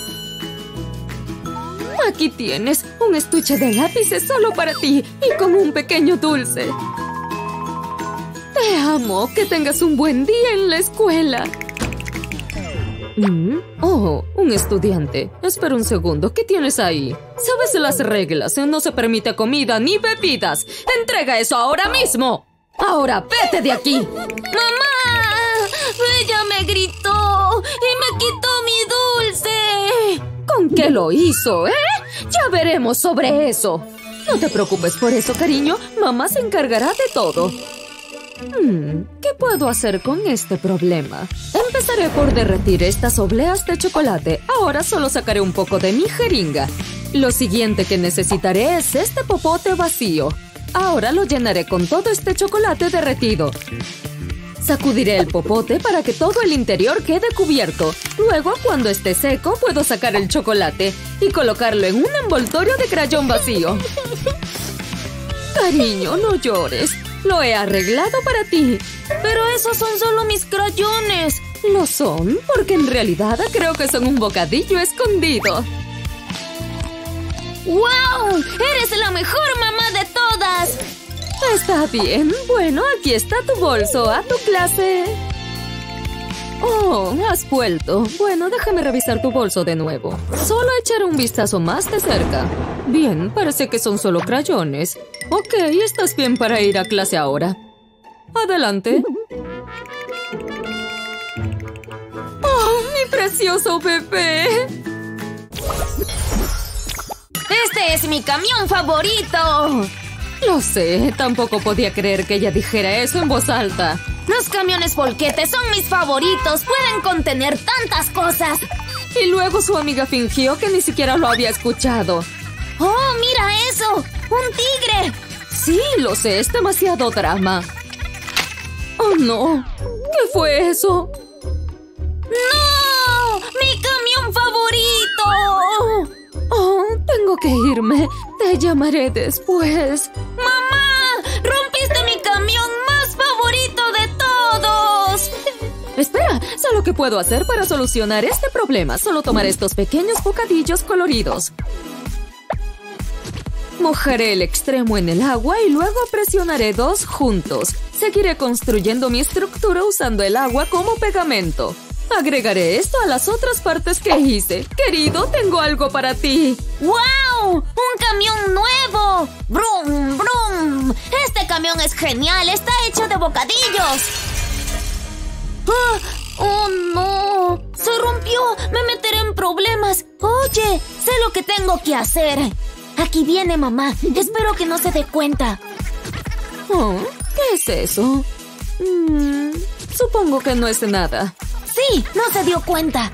Aquí tienes un estuche de lápices solo para ti y con un pequeño dulce. Te amo. Que tengas un buen día en la escuela. Oh, un estudiante. Espera un segundo. ¿Qué tienes ahí? ¿Sabes las reglas? No se permite comida ni bebidas. ¡Entrega eso ahora mismo! ¡Ahora vete de aquí! ¡Mamá! Ella me gritó y me quitó mi dulce. ¿Con qué lo hizo, Ya veremos sobre eso. No te preocupes por eso, cariño. Mamá se encargará de todo. ¿Qué puedo hacer con este problema? Empezaré por derretir estas obleas de chocolate. Ahora solo sacaré un poco de mi jeringa. Lo siguiente que necesitaré es este popote vacío. Ahora lo llenaré con todo este chocolate derretido. Sacudiré el popote para que todo el interior quede cubierto. Luego, cuando esté seco, puedo sacar el chocolate y colocarlo en un envoltorio de crayón vacío. Cariño, no llores. Lo he arreglado para ti. Pero esos son solo mis crayones. Lo son, porque en realidad creo que son un bocadillo escondido. ¡Wow! ¡Eres la mejor mamá de todas! Está bien. Bueno, aquí está tu bolso. A tu clase. Oh, has vuelto. Bueno, déjame revisar tu bolso de nuevo. Solo echaré un vistazo más de cerca. Bien, parece que son solo crayones. Ok, estás bien para ir a clase ahora. Adelante. ¡Oh, mi precioso bebé! ¡Este es mi camión favorito! Lo sé, tampoco podía creer que ella dijera eso en voz alta. Los camiones volquetes son mis favoritos. Pueden contener tantas cosas. Y luego su amiga fingió que ni siquiera lo había escuchado. ¡Oh, mira eso! ¡Un tigre! Sí, lo sé, es demasiado drama. ¡Oh, no! ¿Qué fue eso? ¡No! ¡Mi camión favorito! Oh, tengo que irme. Te llamaré después. ¡Mamá! ¡Rompiste mi camión más favorito de todos! Espera, sé lo que puedo hacer para solucionar este problema. Solo tomar estos pequeños bocadillos coloridos. Mojaré el extremo en el agua y luego presionaré dos juntos. Seguiré construyendo mi estructura usando el agua como pegamento. Agregaré esto a las otras partes que hice. Querido, tengo algo para ti. ¡Wow! ¡Un camión nuevo! ¡Brum, brum! Este camión es genial. Está hecho de bocadillos. ¡Ah! ¡Oh, no! ¡Se rompió! ¡Me meteré en problemas! Oye, sé lo que tengo que hacer. Aquí viene mamá. Espero que no se dé cuenta. Oh, ¿qué es eso? Supongo que no es nada. Sí, no se dio cuenta.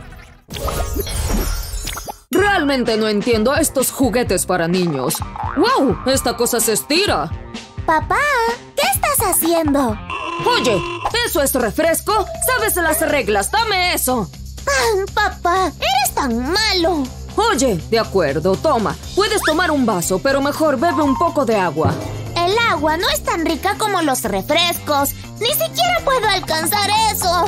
Realmente no entiendo estos juguetes para niños. ¡Wow! Esta cosa se estira. Papá, ¿qué estás haciendo? Oye, ¿eso es refresco? ¿Sabes las reglas? ¡Dame eso! Papá, eres tan malo. Oye, de acuerdo, toma. Puedes tomar un vaso, pero mejor bebe un poco de agua. El agua no es tan rica como los refrescos. Ni siquiera puedo alcanzar eso.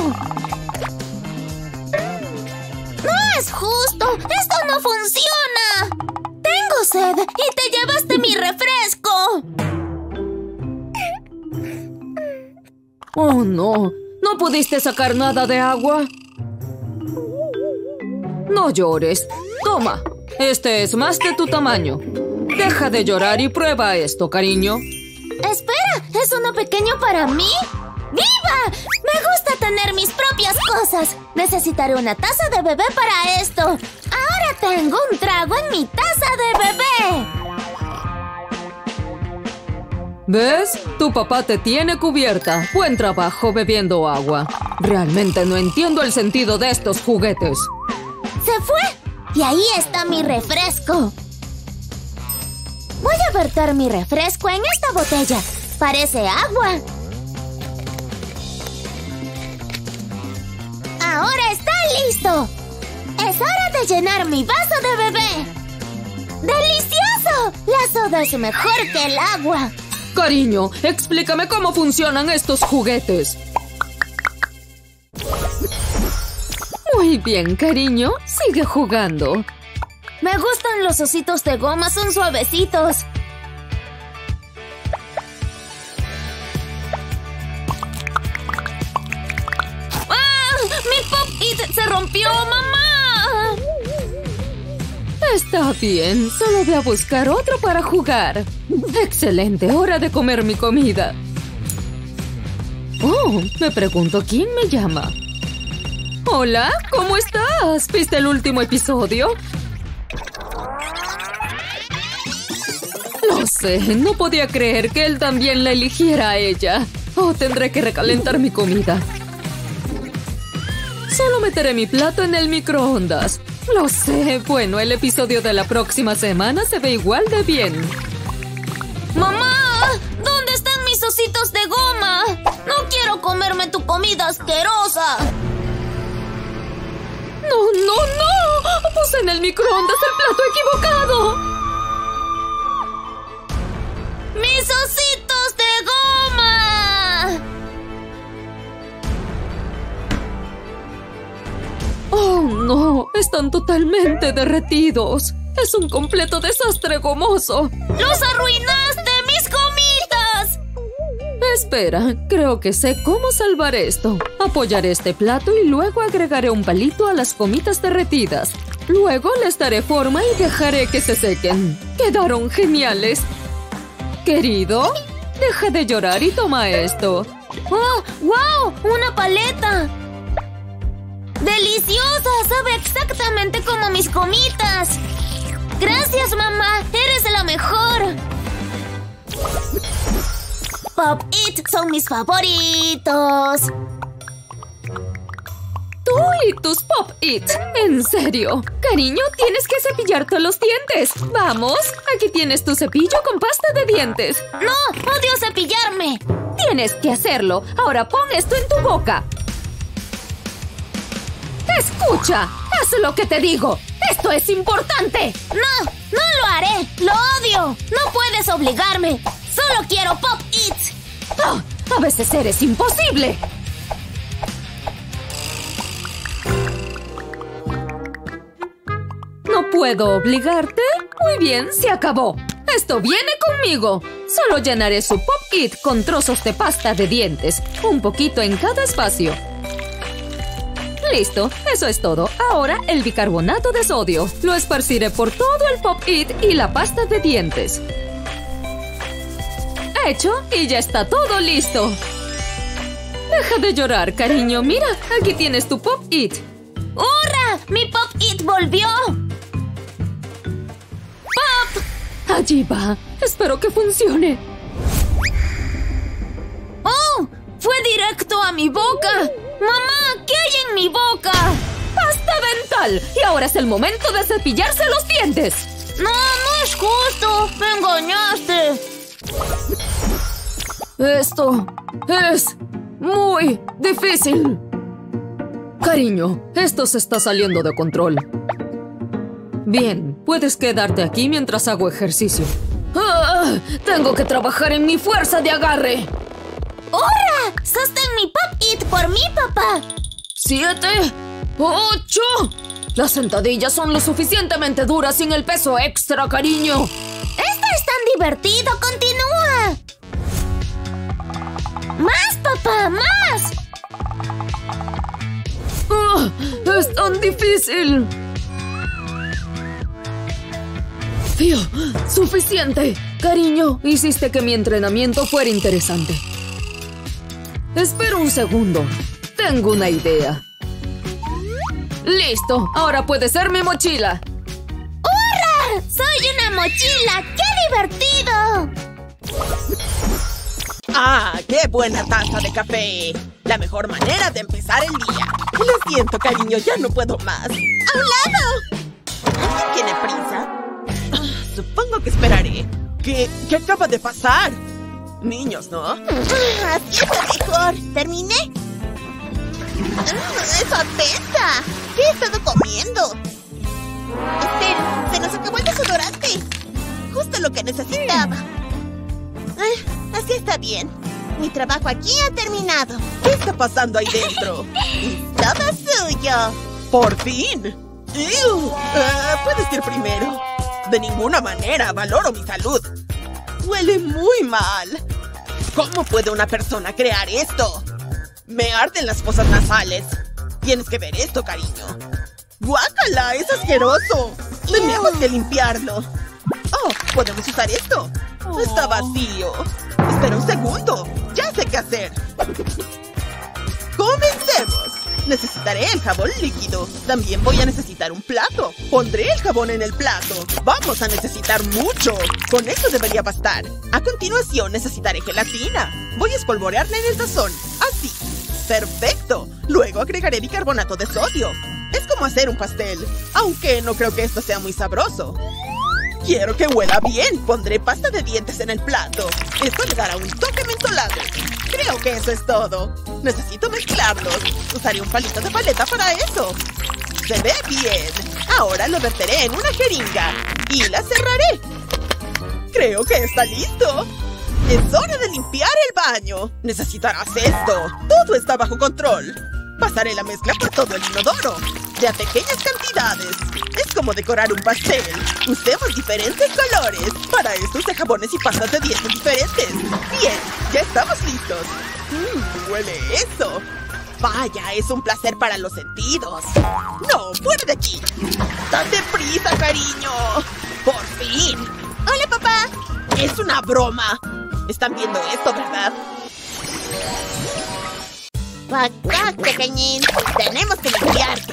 ¡No es justo! ¡Esto no funciona! ¡Tengo sed! ¡Y te llevaste mi refresco! ¡Oh, no! ¿No pudiste sacar nada de agua? No llores. Toma. Este es más de tu tamaño. Deja de llorar y prueba esto, cariño. ¡Espera! ¿Es uno pequeño para mí? ¡Viva! Me gusta tener mis propias cosas. Necesitaré una taza de bebé para esto. Ahora tengo un trago en mi taza de bebé. ¿Ves? Tu papá te tiene cubierta. Buen trabajo bebiendo agua. Realmente no entiendo el sentido de estos juguetes. ¡Se fue! Y ahí está mi refresco. Voy a verter mi refresco en esta botella. Parece agua. ¡Ahora está listo! ¡Es hora de llenar mi vaso de bebé! ¡Delicioso! La soda es mejor que el agua. Cariño, explícame cómo funcionan estos juguetes. Muy bien, cariño. Sigue jugando. Me gustan los ositos de goma, son suavecitos. ¡Mi Pop-It se rompió, mamá! Está bien, solo voy a buscar otro para jugar. Excelente, hora de comer mi comida. Oh, me pregunto quién me llama. Hola, ¿cómo estás? ¿Viste el último episodio? Lo sé, no podía creer que él también la eligiera a ella. Oh, tendré que recalentar mi comida. Solo meteré mi plato en el microondas. Lo sé. Bueno, el episodio de la próxima semana se ve igual de bien. ¡Mamá! ¿Dónde están mis ositos de goma? No quiero comerme tu comida asquerosa. ¡No, no, no! Puse en el microondas el plato equivocado. ¡Mis ositos de goma! ¡Oh, no! Están totalmente derretidos. Es un completo desastre gomoso. ¡Los arruinaste, mis gomitas! Espera, creo que sé cómo salvar esto. Apoyaré este plato y luego agregaré un palito a las gomitas derretidas. Luego les daré forma y dejaré que se sequen. ¡Quedaron geniales! Querido, deja de llorar y toma esto. ¡Oh, wow! ¡Una paleta! ¡Deliciosa! ¡Sabe exactamente como mis gomitas! Gracias, mamá. Eres la mejor. Pop It son mis favoritos. Tú y tus Pop It. ¿En serio? Cariño, tienes que cepillarte los dientes. Vamos, aquí tienes tu cepillo con pasta de dientes. No, odio cepillarme. Tienes que hacerlo. Ahora pon esto en tu boca. ¡Escucha! ¡Haz lo que te digo! ¡Esto es importante! No, no lo haré. Lo odio. No puedes obligarme. Solo quiero Pop It. Oh, a veces eres imposible. ¿No puedo obligarte? Muy bien, se acabó. Esto viene conmigo. Solo llenaré su Pop It con trozos de pasta de dientes. Un poquito en cada espacio. Listo, eso es todo. Ahora el bicarbonato de sodio. Lo esparciré por todo el Pop It y la pasta de dientes. Hecho y ya está todo listo. Deja de llorar, cariño. Mira, aquí tienes tu Pop It. ¡Hurra! ¡Mi Pop It volvió! ¡Pop! Allí va. Espero que funcione. ¡Oh! ¡Fue directo a mi boca! ¡Mamá! ¿Qué hay en mi boca? ¡Pasta dental! Y ahora es el momento de cepillarse los dientes. No, no es justo. Me engañaste. Esto es muy difícil. Cariño, esto se está saliendo de control. Bien, puedes quedarte aquí mientras hago ejercicio. Tengo que trabajar en mi fuerza de agarre. ¡Hurra! ¡Sostén mi Pop It por mí, papá! 7, 8. Las sentadillas son lo suficientemente duras sin el peso extra, cariño. ¡Esto es tan divertido! ¡Continúa! ¡Más, papá! ¡Más! ¡Es tan difícil! ¡Fío! ¡Suficiente! Cariño, hiciste que mi entrenamiento fuera interesante. Espera un segundo. Tengo una idea. ¡Listo! Ahora puede ser mi mochila. ¡Hurra! ¡Soy una mochila! ¡Qué divertido! ¡Ah, qué buena taza de café! La mejor manera de empezar el día. Lo siento, cariño, ya no puedo más. ¡A un lado! ¿Alguien tiene prisa? Supongo que esperaré. ¿Qué acaba de pasar? Niños, ¿no? Así está mejor. ¿Terminé? ¡Eso apesta! ¿Qué he estado comiendo? Espera, se nos acabó el desodorante. Justo lo que necesitaba. Así está bien. Mi trabajo aquí ha terminado. ¿Qué está pasando ahí dentro? ¡Es todo suyo! ¡Por fin! Puedes ir primero. De ninguna manera valoro mi salud. Huele muy mal. ¿Cómo puede una persona crear esto? Me arden las fosas nasales. Tienes que ver esto, cariño. ¡Guácala! ¡Es asqueroso! Tenemos que limpiarlo. Oh, ¿podemos usar esto? Está vacío. Espera un segundo. Ya sé qué hacer. ¡Comencemos! Necesitaré el jabón líquido. También voy a necesitar un plato. Pondré el jabón en el plato. Vamos a necesitar mucho. Con eso debería bastar. A continuación necesitaré gelatina. Voy a espolvorearla en el tazón. Así. ¡Perfecto! Luego agregaré bicarbonato de sodio. Es como hacer un pastel. Aunque no creo que esto sea muy sabroso. Quiero que huela bien. Pondré pasta de dientes en el plato. Esto le dará un toque mentolado. Creo que eso es todo. Necesito mezclarlos. Usaré un palito de paleta para eso. Se ve bien. Ahora lo verteré en una jeringa. Y la cerraré. Creo que está listo. Es hora de limpiar el baño. Necesitarás esto. Todo está bajo control. Pasaré la mezcla por todo el inodoro. De a pequeñas cantidades. Es como decorar un pastel. Usemos diferentes colores. Para esto usé jabones y pastas de dientes diferentes. Bien, ya estamos listos. Huele eso. Vaya, es un placer para los sentidos. No, fuera de aquí. ¡Date prisa, cariño! ¡Por fin! ¡Hola, papá! Es una broma. Están viendo esto, ¿verdad? Acá, pequeñín. Tenemos que limpiarte.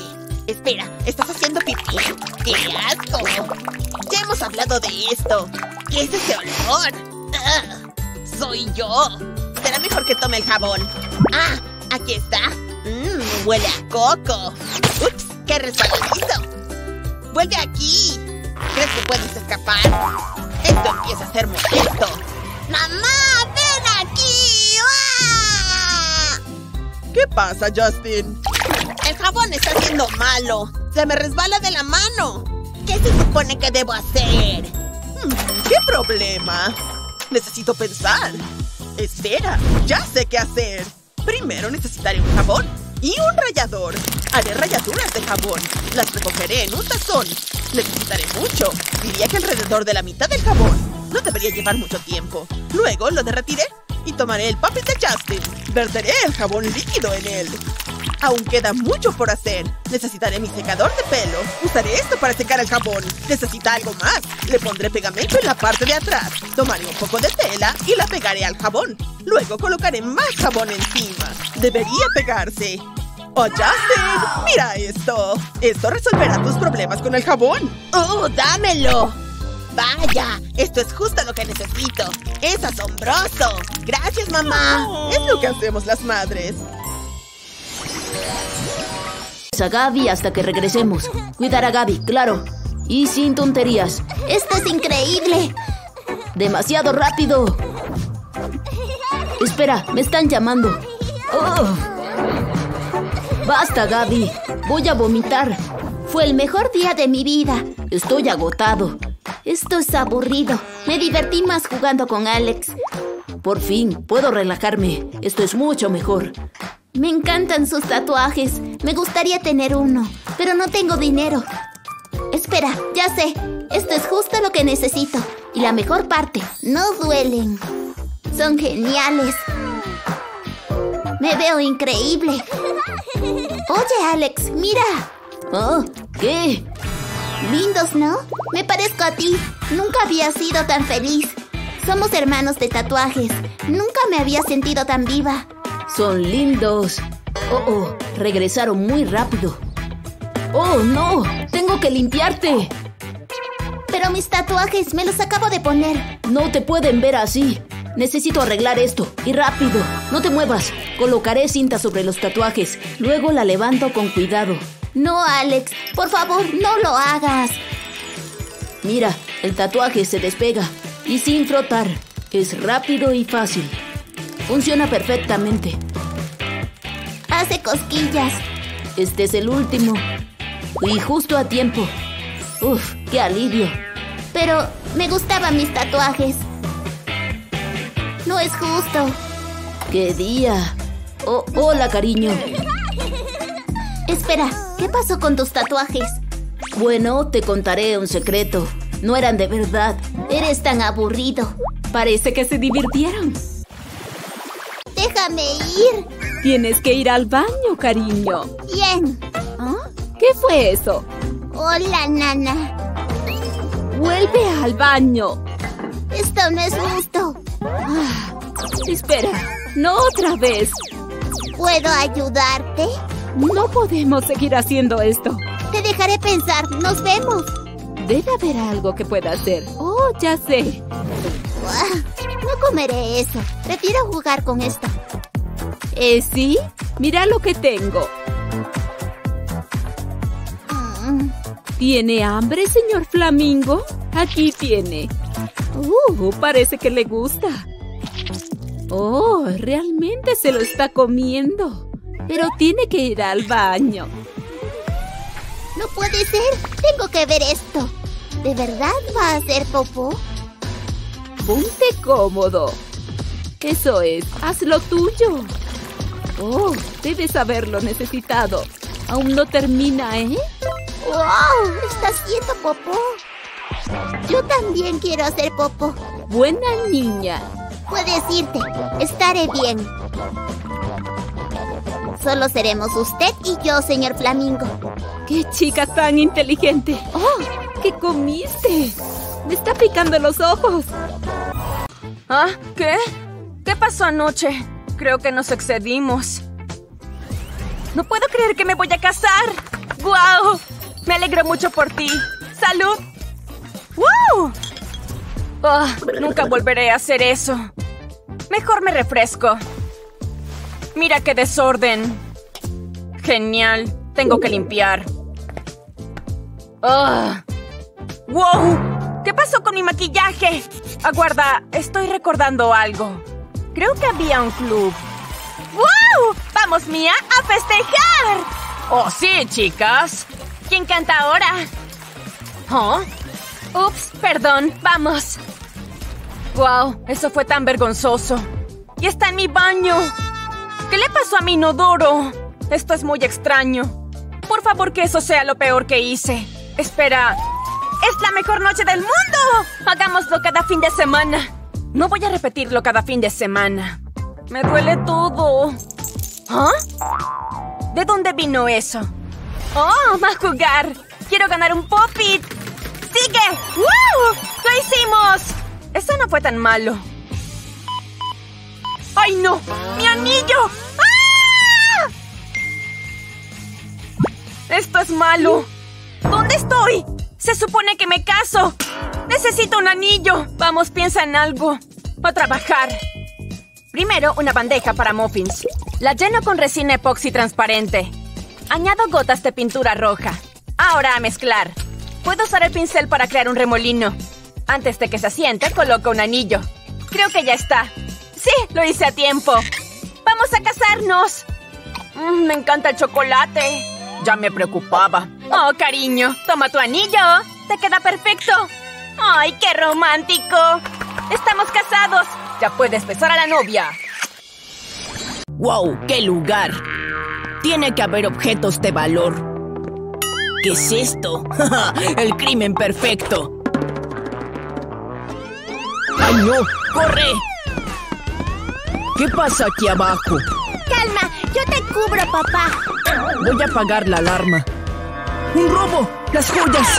Espera, ¿estás haciendo pipí? ¡Qué asco! Ya hemos hablado de esto. ¿Qué es ese olor? ¡Soy yo! Será mejor que tome el jabón. ¡Ah! Aquí está. Huele a coco. ¡Ups! ¡Qué resbaladizo! ¡Vuelve aquí! ¿Crees que puedes escapar? Esto empieza a ser molesto. ¡Mamá! ¡Ven aquí! ¡Ah! ¿Qué pasa, Justin? El jabón está siendo malo. Se me resbala de la mano. ¿Qué se supone que debo hacer? ¿Qué problema? Necesito pensar. Espera, ya sé qué hacer. Primero necesitaré un jabón y un rallador. Haré rayaduras de jabón. Las recogeré en un tazón. Necesitaré mucho. Diría que alrededor de la mitad del jabón. No debería llevar mucho tiempo. Luego lo derretiré y tomaré el papel de Justin. Verteré el jabón líquido en él. Aún queda mucho por hacer. Necesitaré mi secador de pelo. Usaré esto para secar el jabón. Necesita algo más. Le pondré pegamento en la parte de atrás. Tomaré un poco de tela y la pegaré al jabón. Luego colocaré más jabón encima. Debería pegarse. ¡Oh, Justin! ¡Mira esto! Esto resolverá tus problemas con el jabón. ¡Oh, dámelo! ¡Vaya! Esto es justo lo que necesito. ¡Es asombroso! ¡Gracias, mamá! Es lo que hacemos las madres. A Gaby hasta que regresemos. Cuidar a Gaby, claro. Y sin tonterías. ¡Esto es increíble! ¡Demasiado rápido! Espera, me están llamando. ¡Oh! ¡Basta, Gaby! Voy a vomitar. Fue el mejor día de mi vida. Estoy agotado. Esto es aburrido. Me divertí más jugando con Alex. Por fin, puedo relajarme. Esto es mucho mejor. Me encantan sus tatuajes. Me gustaría tener uno, pero no tengo dinero. Espera, ya sé. Esto es justo lo que necesito. Y la mejor parte, no duelen. Son geniales. Me veo increíble. Oye, Alex, mira. ¿Oh? ¿Qué? Lindos, ¿no? Me parezco a ti. Nunca había sido tan feliz. Somos hermanos de tatuajes. Nunca me había sentido tan viva. Son lindos. Oh, regresaron muy rápido. ¡Oh, no! ¡Tengo que limpiarte! Pero mis tatuajes, me los acabo de poner. No te pueden ver así. Necesito arreglar esto. Y rápido. No te muevas. Colocaré cinta sobre los tatuajes. Luego la levanto con cuidado. No, Alex. Por favor, no lo hagas. Mira, el tatuaje se despega. Y sin frotar. Es rápido y fácil. Funciona perfectamente. Hace cosquillas. Este es el último. Y justo a tiempo. Uf, qué alivio. Pero me gustaban mis tatuajes. No es justo. ¡Qué día! Oh, hola, cariño. Espera, ¿qué pasó con tus tatuajes? Bueno, te contaré un secreto. No eran de verdad. Eres tan aburrido. Parece que se divirtieron. Déjame ir. Tienes que ir al baño, cariño. Bien. ¿Ah? ¿Qué fue eso? Hola, nana. Vuelve al baño. Esto no es justo. Espera, no otra vez. ¿Puedo ayudarte? No podemos seguir haciendo esto. Te dejaré pensar. Nos vemos. Debe haber algo que pueda hacer. Oh, ya sé. No comeré eso. Prefiero jugar con esto. ¿Sí? Mira lo que tengo. ¿Tiene hambre, señor Flamingo? Aquí tiene. Parece que le gusta. Oh, realmente se lo está comiendo. Pero tiene que ir al baño. No puede ser. Tengo que ver esto. ¿De verdad va a hacer popó? Ponte cómodo. Eso es. Haz lo tuyo. Oh, debes haberlo necesitado. Aún no termina, ¿eh? ¡Wow! Está haciendo popó. Yo también quiero hacer popó. Buena niña. Puedes irte. Estaré bien. Solo seremos usted y yo, señor Flamingo. ¡Qué chica tan inteligente! ¡Oh! ¿Qué comiste? ¡Me está picando los ojos! ¿Ah? ¿Qué? ¿Qué pasó anoche? Creo que nos excedimos. No puedo creer que me voy a casar. ¡Guau! Me alegro mucho por ti. ¡Salud! ¡Wow! Oh, nunca volveré a hacer eso. Mejor me refresco. Mira qué desorden. Genial. Tengo que limpiar. Oh. ¡Wow! ¿Qué pasó con mi maquillaje? Aguarda, estoy recordando algo. Creo que había un club. ¡Wow! ¡Vamos, Mia, a festejar! ¡Oh, sí, chicas! ¿Quién canta ahora? ¿Oh? Ups, perdón, vamos. ¡Wow! Eso fue tan vergonzoso. ¡Y está en mi baño! ¿Qué le pasó a mi inodoro? Esto es muy extraño. Por favor, que eso sea lo peor que hice. Espera. ¡Es la mejor noche del mundo! Hagámoslo cada fin de semana. No voy a repetirlo cada fin de semana. Me duele todo. ¿Ah? ¿De dónde vino eso? ¡Oh, va a jugar! ¡Quiero ganar un Pop-It! ¡Sigue! ¡Woo! ¡Lo hicimos! Eso no fue tan malo. ¡Ay, no! ¡Mi anillo! ¡Ah! Esto es malo. ¿Dónde estoy? Se supone que me caso. Necesito un anillo. Vamos, piensa en algo. A trabajar. Primero, una bandeja para muffins. La lleno con resina epoxi transparente. Añado gotas de pintura roja. Ahora a mezclar. Puedo usar el pincel para crear un remolino. Antes de que se asiente, coloco un anillo. Creo que ya está. ¡Sí! Lo hice a tiempo. ¡Vamos a casarnos! Me encanta el chocolate. Ya me preocupaba. Oh, cariño, toma tu anillo. Te queda perfecto. ¡Ay, qué romántico! ¡Estamos casados! Ya puedes besar a la novia. ¡Wow! ¡Qué lugar! Tiene que haber objetos de valor. ¿Qué es esto? ¡El crimen perfecto! ¡Ay, no! ¡Corre! ¿Qué pasa aquí abajo? Calma, yo te cubro, papá. Voy a apagar la alarma. ¡Un robo! ¡Las joyas!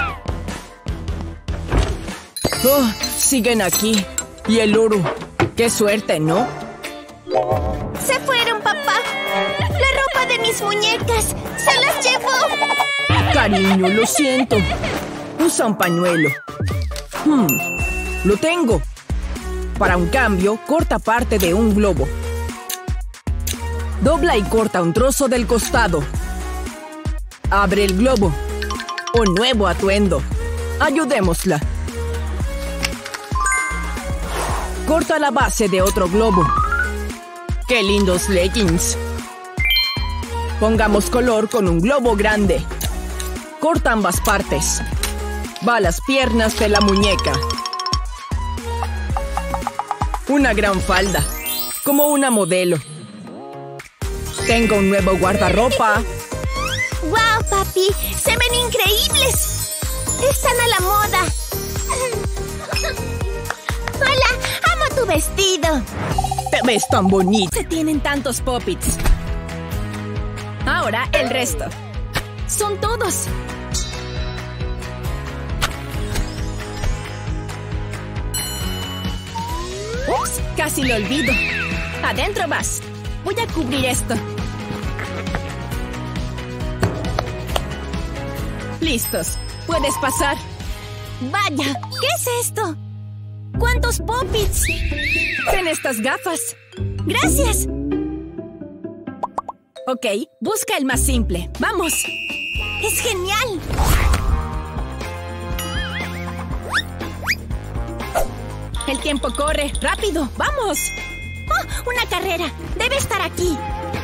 Oh, siguen aquí. Y el oro. ¡Qué suerte!, ¿no? Se fueron, papá. La ropa de mis muñecas. Se las llevó. Cariño, lo siento. Usa un pañuelo. Lo tengo. Para un cambio, corta parte de un globo. Dobla y corta un trozo del costado. Abre el globo. Un nuevo atuendo. Ayudémosla. Corta la base de otro globo. ¡Qué lindos leggings! Pongamos color con un globo grande. Corta ambas partes. Va a las piernas de la muñeca. Una gran falda. Como una modelo. Tengo un nuevo guardarropa. ¡Wow, papi! ¡Se ven increíbles! ¡Están a la moda! ¡Hola! ¡Amo tu vestido! ¡Te ves tan bonita! Se tienen tantos Pop-Its. Ahora el resto. Son todos. Ups, casi lo olvido. Adentro vas. Voy a cubrir esto. Listos. Puedes pasar. Vaya, ¿qué es esto? ¿Cuántos Pop-Its? Ten estas gafas. Gracias. Ok, busca el más simple. ¡Vamos! ¡Es genial! El tiempo corre. ¡Rápido! ¡Vamos! ¡Oh! ¡Una carrera! ¡Debe estar aquí!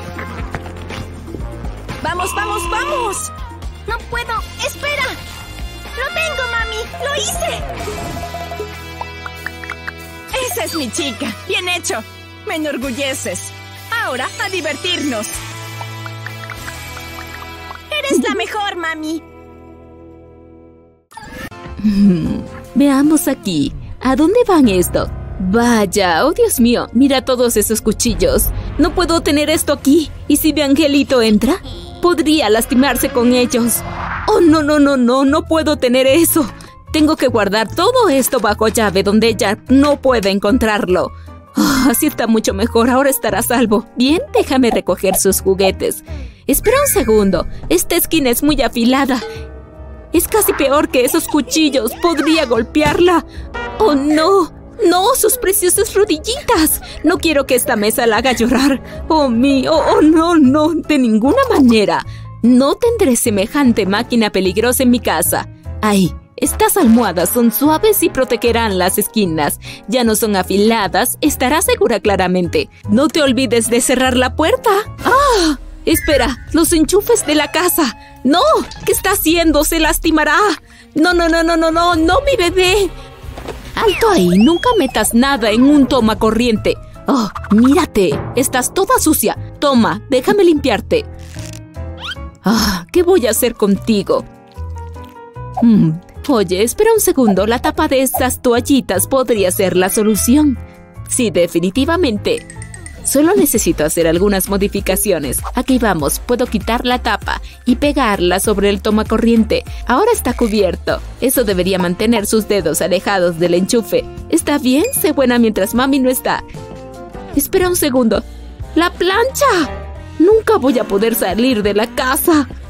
¡Vamos, vamos, vamos! ¡No puedo! ¡Espera! ¡Lo tengo, mami! ¡Lo hice! ¡Esa es mi chica! ¡Bien hecho! ¡Me enorgulleces! Ahora, a divertirnos. ¡Eres la mejor, mami! Veamos aquí. ¿A dónde van esto? Vaya, oh Dios mío, mira todos esos cuchillos. No puedo tener esto aquí. ¿Y si mi angelito entra? Podría lastimarse con ellos. Oh, no, no, no, no, no puedo tener eso. Tengo que guardar todo esto bajo llave donde ella no pueda encontrarlo. Oh, así está mucho mejor, ahora estará a salvo. Bien, déjame recoger sus juguetes. Espera un segundo. Esta esquina es muy afilada. Es casi peor que esos cuchillos. Podría golpearla. ¡Oh, no! ¡No! ¡Sus preciosas rodillitas! No quiero que esta mesa la haga llorar. ¡Oh, no! De ninguna manera. No tendré semejante máquina peligrosa en mi casa. ¡Ay! Estas almohadas son suaves y protegerán las esquinas. Ya no son afiladas. Estarás segura claramente. No te olvides de cerrar la puerta. ¡Ah! Espera, los enchufes de la casa. ¡No! ¿Qué está haciendo? ¡Se lastimará! ¡No, mi bebé! ¡Alto ahí! Nunca metas nada en un tomacorriente. ¡Oh, mírate! Estás toda sucia. Toma, déjame limpiarte. ¡Ah! ¿Qué voy a hacer contigo? Oye, espera un segundo. La tapa de estas toallitas podría ser la solución. Sí, definitivamente. Solo necesito hacer algunas modificaciones. Aquí vamos, puedo quitar la tapa y pegarla sobre el tomacorriente. Ahora está cubierto. Eso debería mantener sus dedos alejados del enchufe. ¿Está bien? Sé buena mientras mami no está. Espera un segundo. ¡La plancha! Nunca voy a poder salir de la casa.